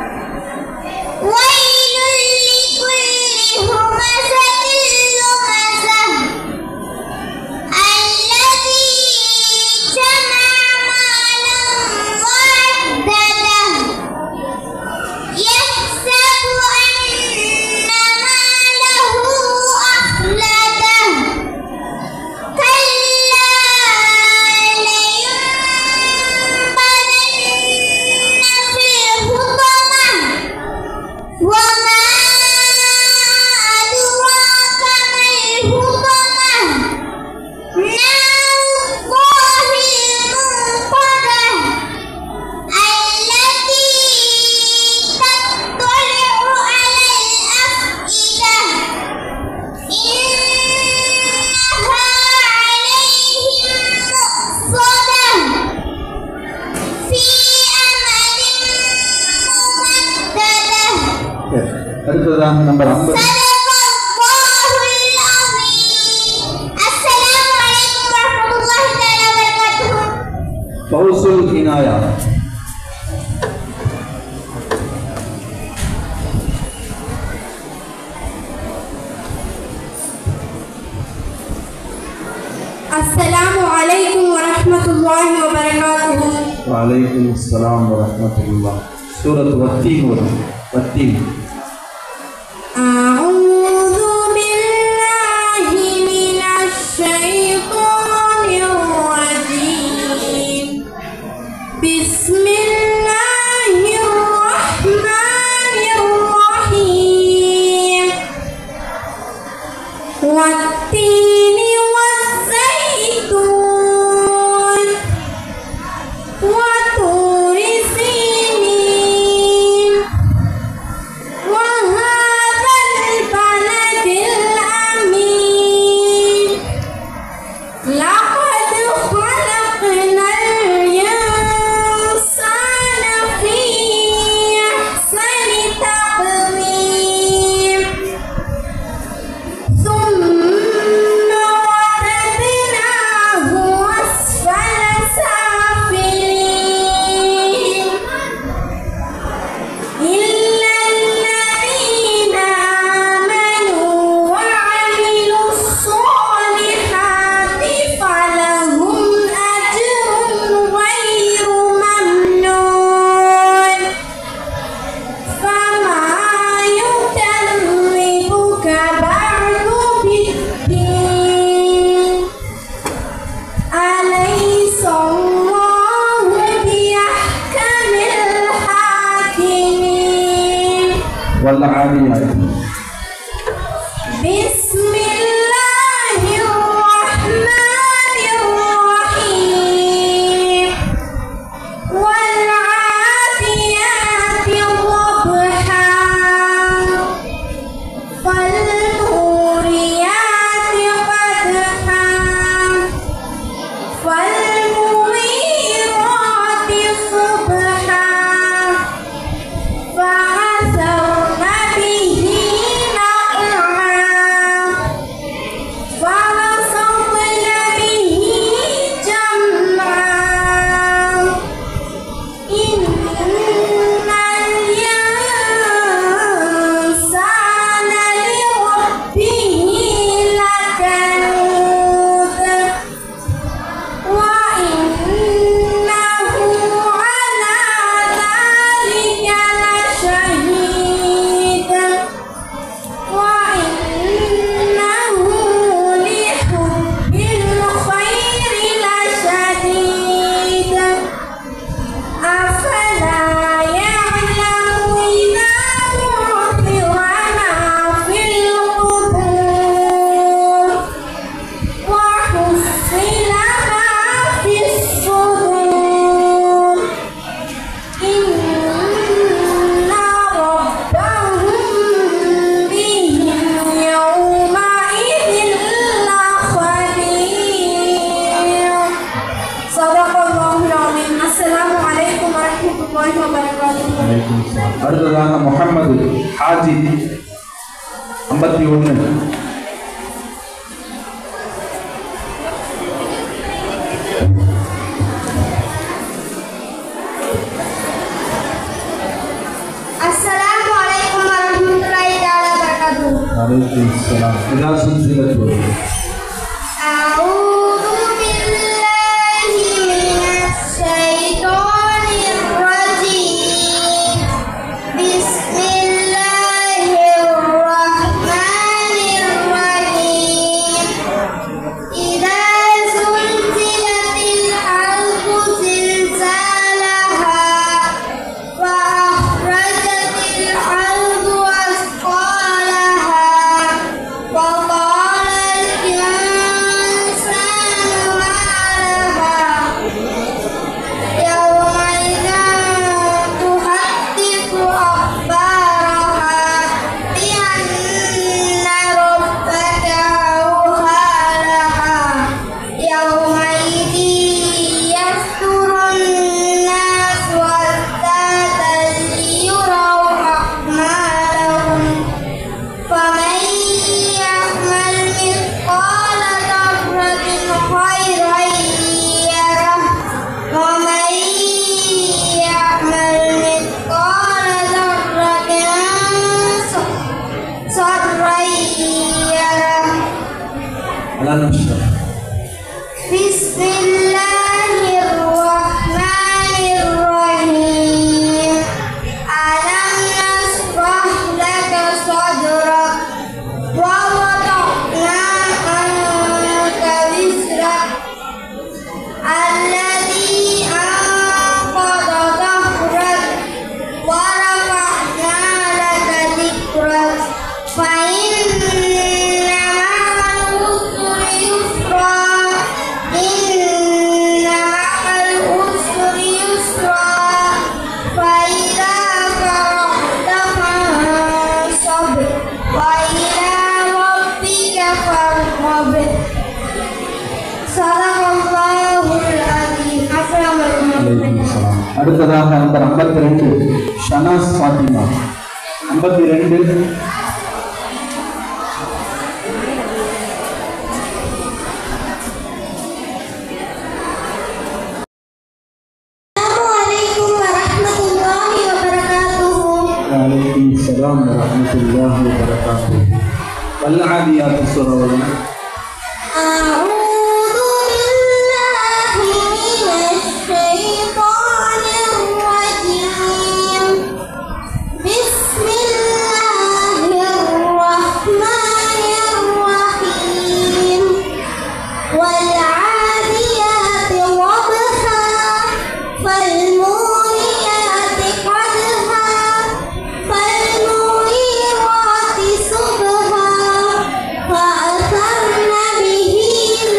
ويل لكل همزة لمزة الذي جمع مالا وعدده يحسب أن ماله أخلده அடுத்ததான் நம்பர் ஐம்பது. ஃபௌசுல் இனாயா. السلام عليكم ورحمة الله وبركاته. وعليكم السلام ورحمة الله. سورة والتين والتين. أعوذ بالله من الشيطان الرجيم. بسم الله الرحمن الرحيم. والتين والزيتون அடுத்ததாக முகமது ஹாஜி ஐம்பத்தி ஒன்று. Assalamu alaikum warahmatullahi wabarakatuh. Waalaikumsalam. Ila silsilatu. A'udzu billahi minasy syaithanir rajim. Bismillahirrahmanirrahim. Idza zulzilatil ardu zilzalaha wa akhrajatil ardu asqalaha wa qalal insanu ma laha yawma idzin tuhaddithu akhbaraha bi anna rabbaka awha laha yawma idzin yasdurun nasu ashtatan liyuraw a'malahum faman ya'mal mithqala dharratin khairan yarah wa man ya'mal mithqala dharratin sharran yarah. Ala nafsah. Bismillahirrahmanirrahim. Alam nashrah laka sadrak wa wada'na anka wizrak alladhi anqadha dhahrak wa rafa'na laka dhikrak fa inna ma'al usri yusra inna ma'al usri yusra fa idza faragta fansab wa ila rabbika farghab. Sadaqallahul azim. Assalamualaikum. அடுத்ததாக number ஐம்பத்தி ரெண்டு ஷனாஸ் ஃபாத்திமா ஐம்பத்தி ரெண்டு. Assalamualaikum warahmatullahi wabarakatuh. Waalaikumsalam warahmatullahi wabarakatuh. Wal 'adiyati surah. A'udzu billahi minasy syaithanir rajim. Bismillahirrahmanirrahim. Wal 'adiyati dhabha fal muriyati qadha fal mughirati subha fa atharna bihi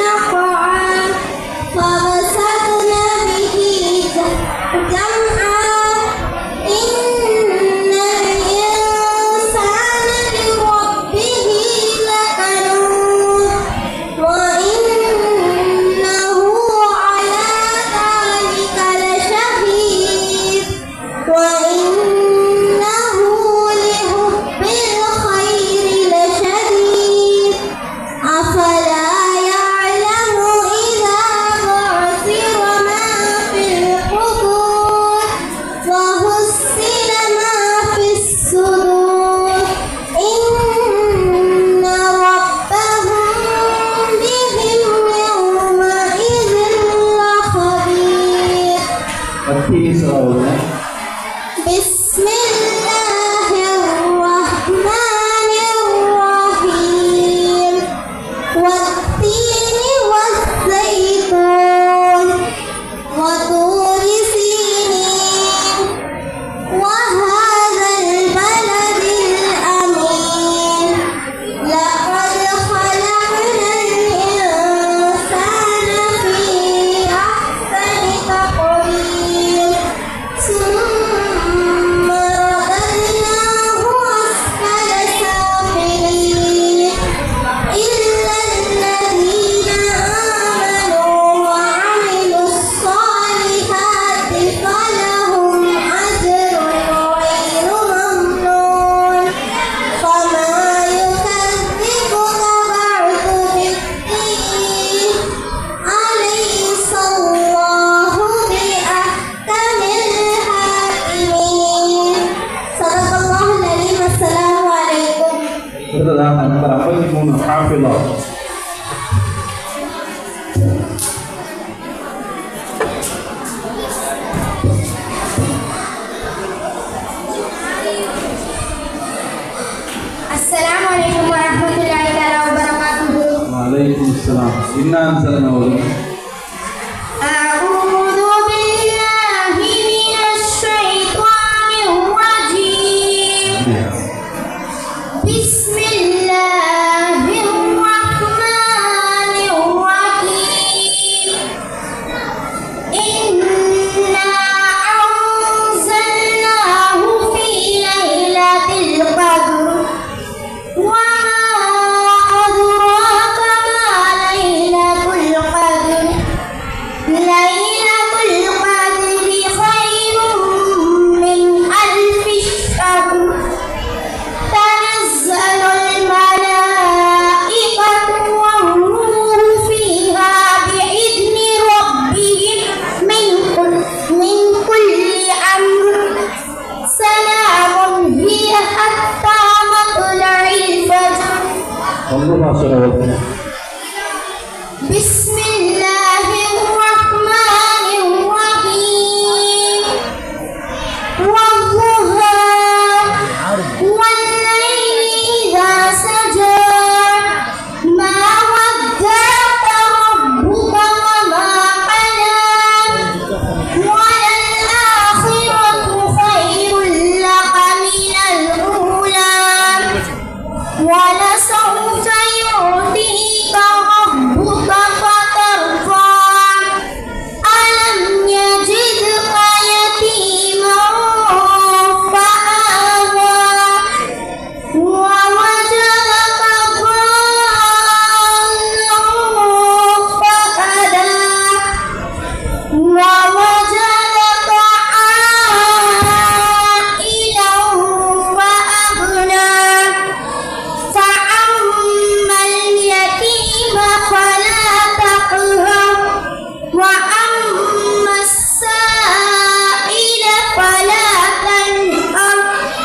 அடுத்ததாக number ஐம்பத்தி மூணு Hafila. Assalamu alaikum warahmatullahi wabarakatuh. Waalaikum salam. Inna anzalnahu. A'udzu billahi minasy syaithanir rajim. Bismillahirrahmanirrahim. Inna anzalnahu fi lailatul qadr. Wa ma adraka ma lailatul qadr. Lailatul qadri khairun min alfi syahr. Tanazzalul malaikatu war-ruhu fiha bi'izni rabbihim min min kulli amr. Salamun hiya hatta matla'il fajr. Allah subhanahu. Bismillahirrahmanirrahim. Wadduha wal-laili idza saja. Ma wadda'aka rabbuka wa ma qala. Wal-akhiratu khairun laka minal ula. Walasawfa yu'tika rabbuka fatarda. Alam yajidka yatiman fa'awa. Wa wajadaka dhallan fahada. Wa wajadaka 'ailan wa aghna. فأما اليتيم فلا تقهر وأما السائل فلا تنهر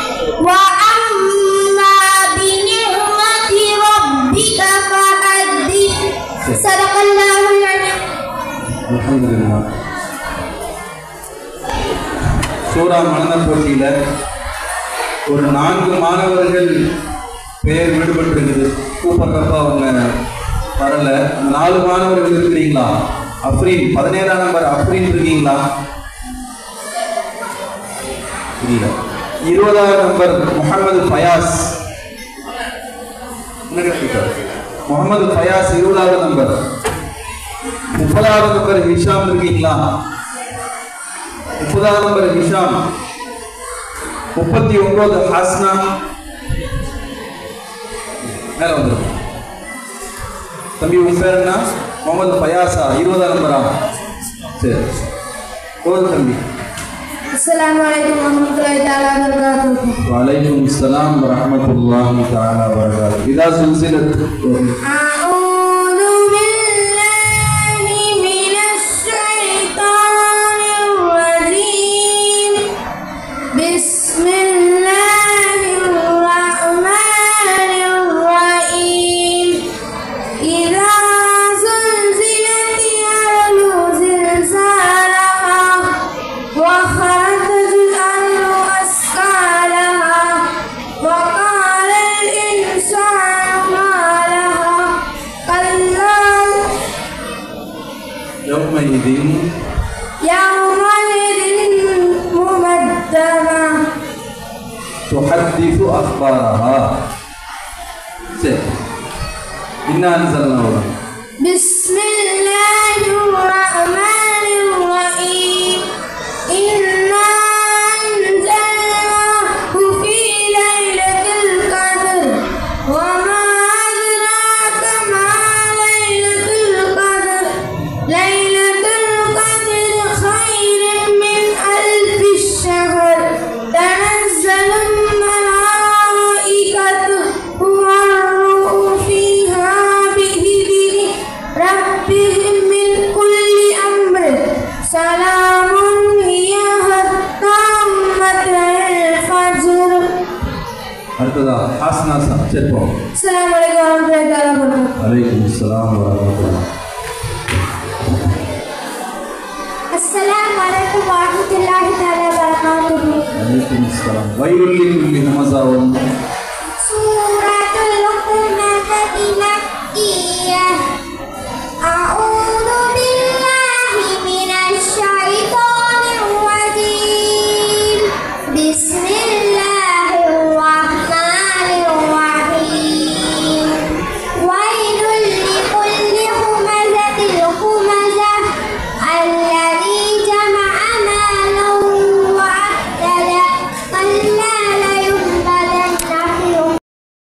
وأما بنعمة ربك فحدث. صدق الله العظيم. அல்ஹம்துலில்லாஹ். சூரா மனநல போட்டியில ஒரு நான்கு மாணவர்கள் பெயர் விடுபட்டிருக்குது. கூப்பிடுறப்ப அவங்க வரல. அந்த நாலு மாணவர்கள் இருக்கிறீங்களா? அப்ரீன் பதினேழாம் நம்பர் அப்ரீன் இருக்கீங்களா? இல்ல. இருபதாம் நம்பர் முகமது ஃபயாஸ். முகமது ஃபயாஸ் இருபதாவது நம்பர். முப்பதாவது நம்பர் ஹிஷாம் இருக்கீங்களா? முப்பதாவது நம்பர் ஹிஷாம். முப்பத்தி ஒன்பது ஹாஸ்னா. மேல வந்துடும். தம்பி உங்க பேர் என்ன? முகமது ஃபயாஸா இருபதாம் நம்பரா? சரி போதும் தம்பி. Assalamu alaikum warahmatullahi wabarakatuh. وعليكم السلام ورحمة الله تعالى وبركاته. إذا زلزلت أعوذ بالله من الشيطان الرجيم. بسم الله الرحمن الرحيم. إذا زلزلت الأرض زلزالها وأخرجت الأرض أثقالها وقال الإنسان ما لها كلا يومئذ يومئذ مبدلة تحدث أخبارها. سير إنا أنزلناه. بسم الله الرحمن الرحيم. إنا أنزلناه في ليلة القدر وما أدراك ما ليلة القدر. ليلة القدر خير من ألف الشهر. تنزل الملائكة والروح فيها بإذن ربهم من كل أمر. سلام هي حتى مطلع الفجر. அடுத்ததா ஹாஸ்னா சார். சரி போ. அஸ்ஸலாமு அலைக்கும் வரஹ்மத்துல்லாஹி வபரகாத்துஹு. அலைக்கும் அஸ்ஸலாம் வரஹ்மத்துல்லாஹ். السلام عليكم ورحمة الله تعالى وبركاته. அலைக்கும் அஸ்ஸலாம். வயலுல் லில் நமஸாவும் سورة الهمزة مكية. أعوذ بالله من الشيطان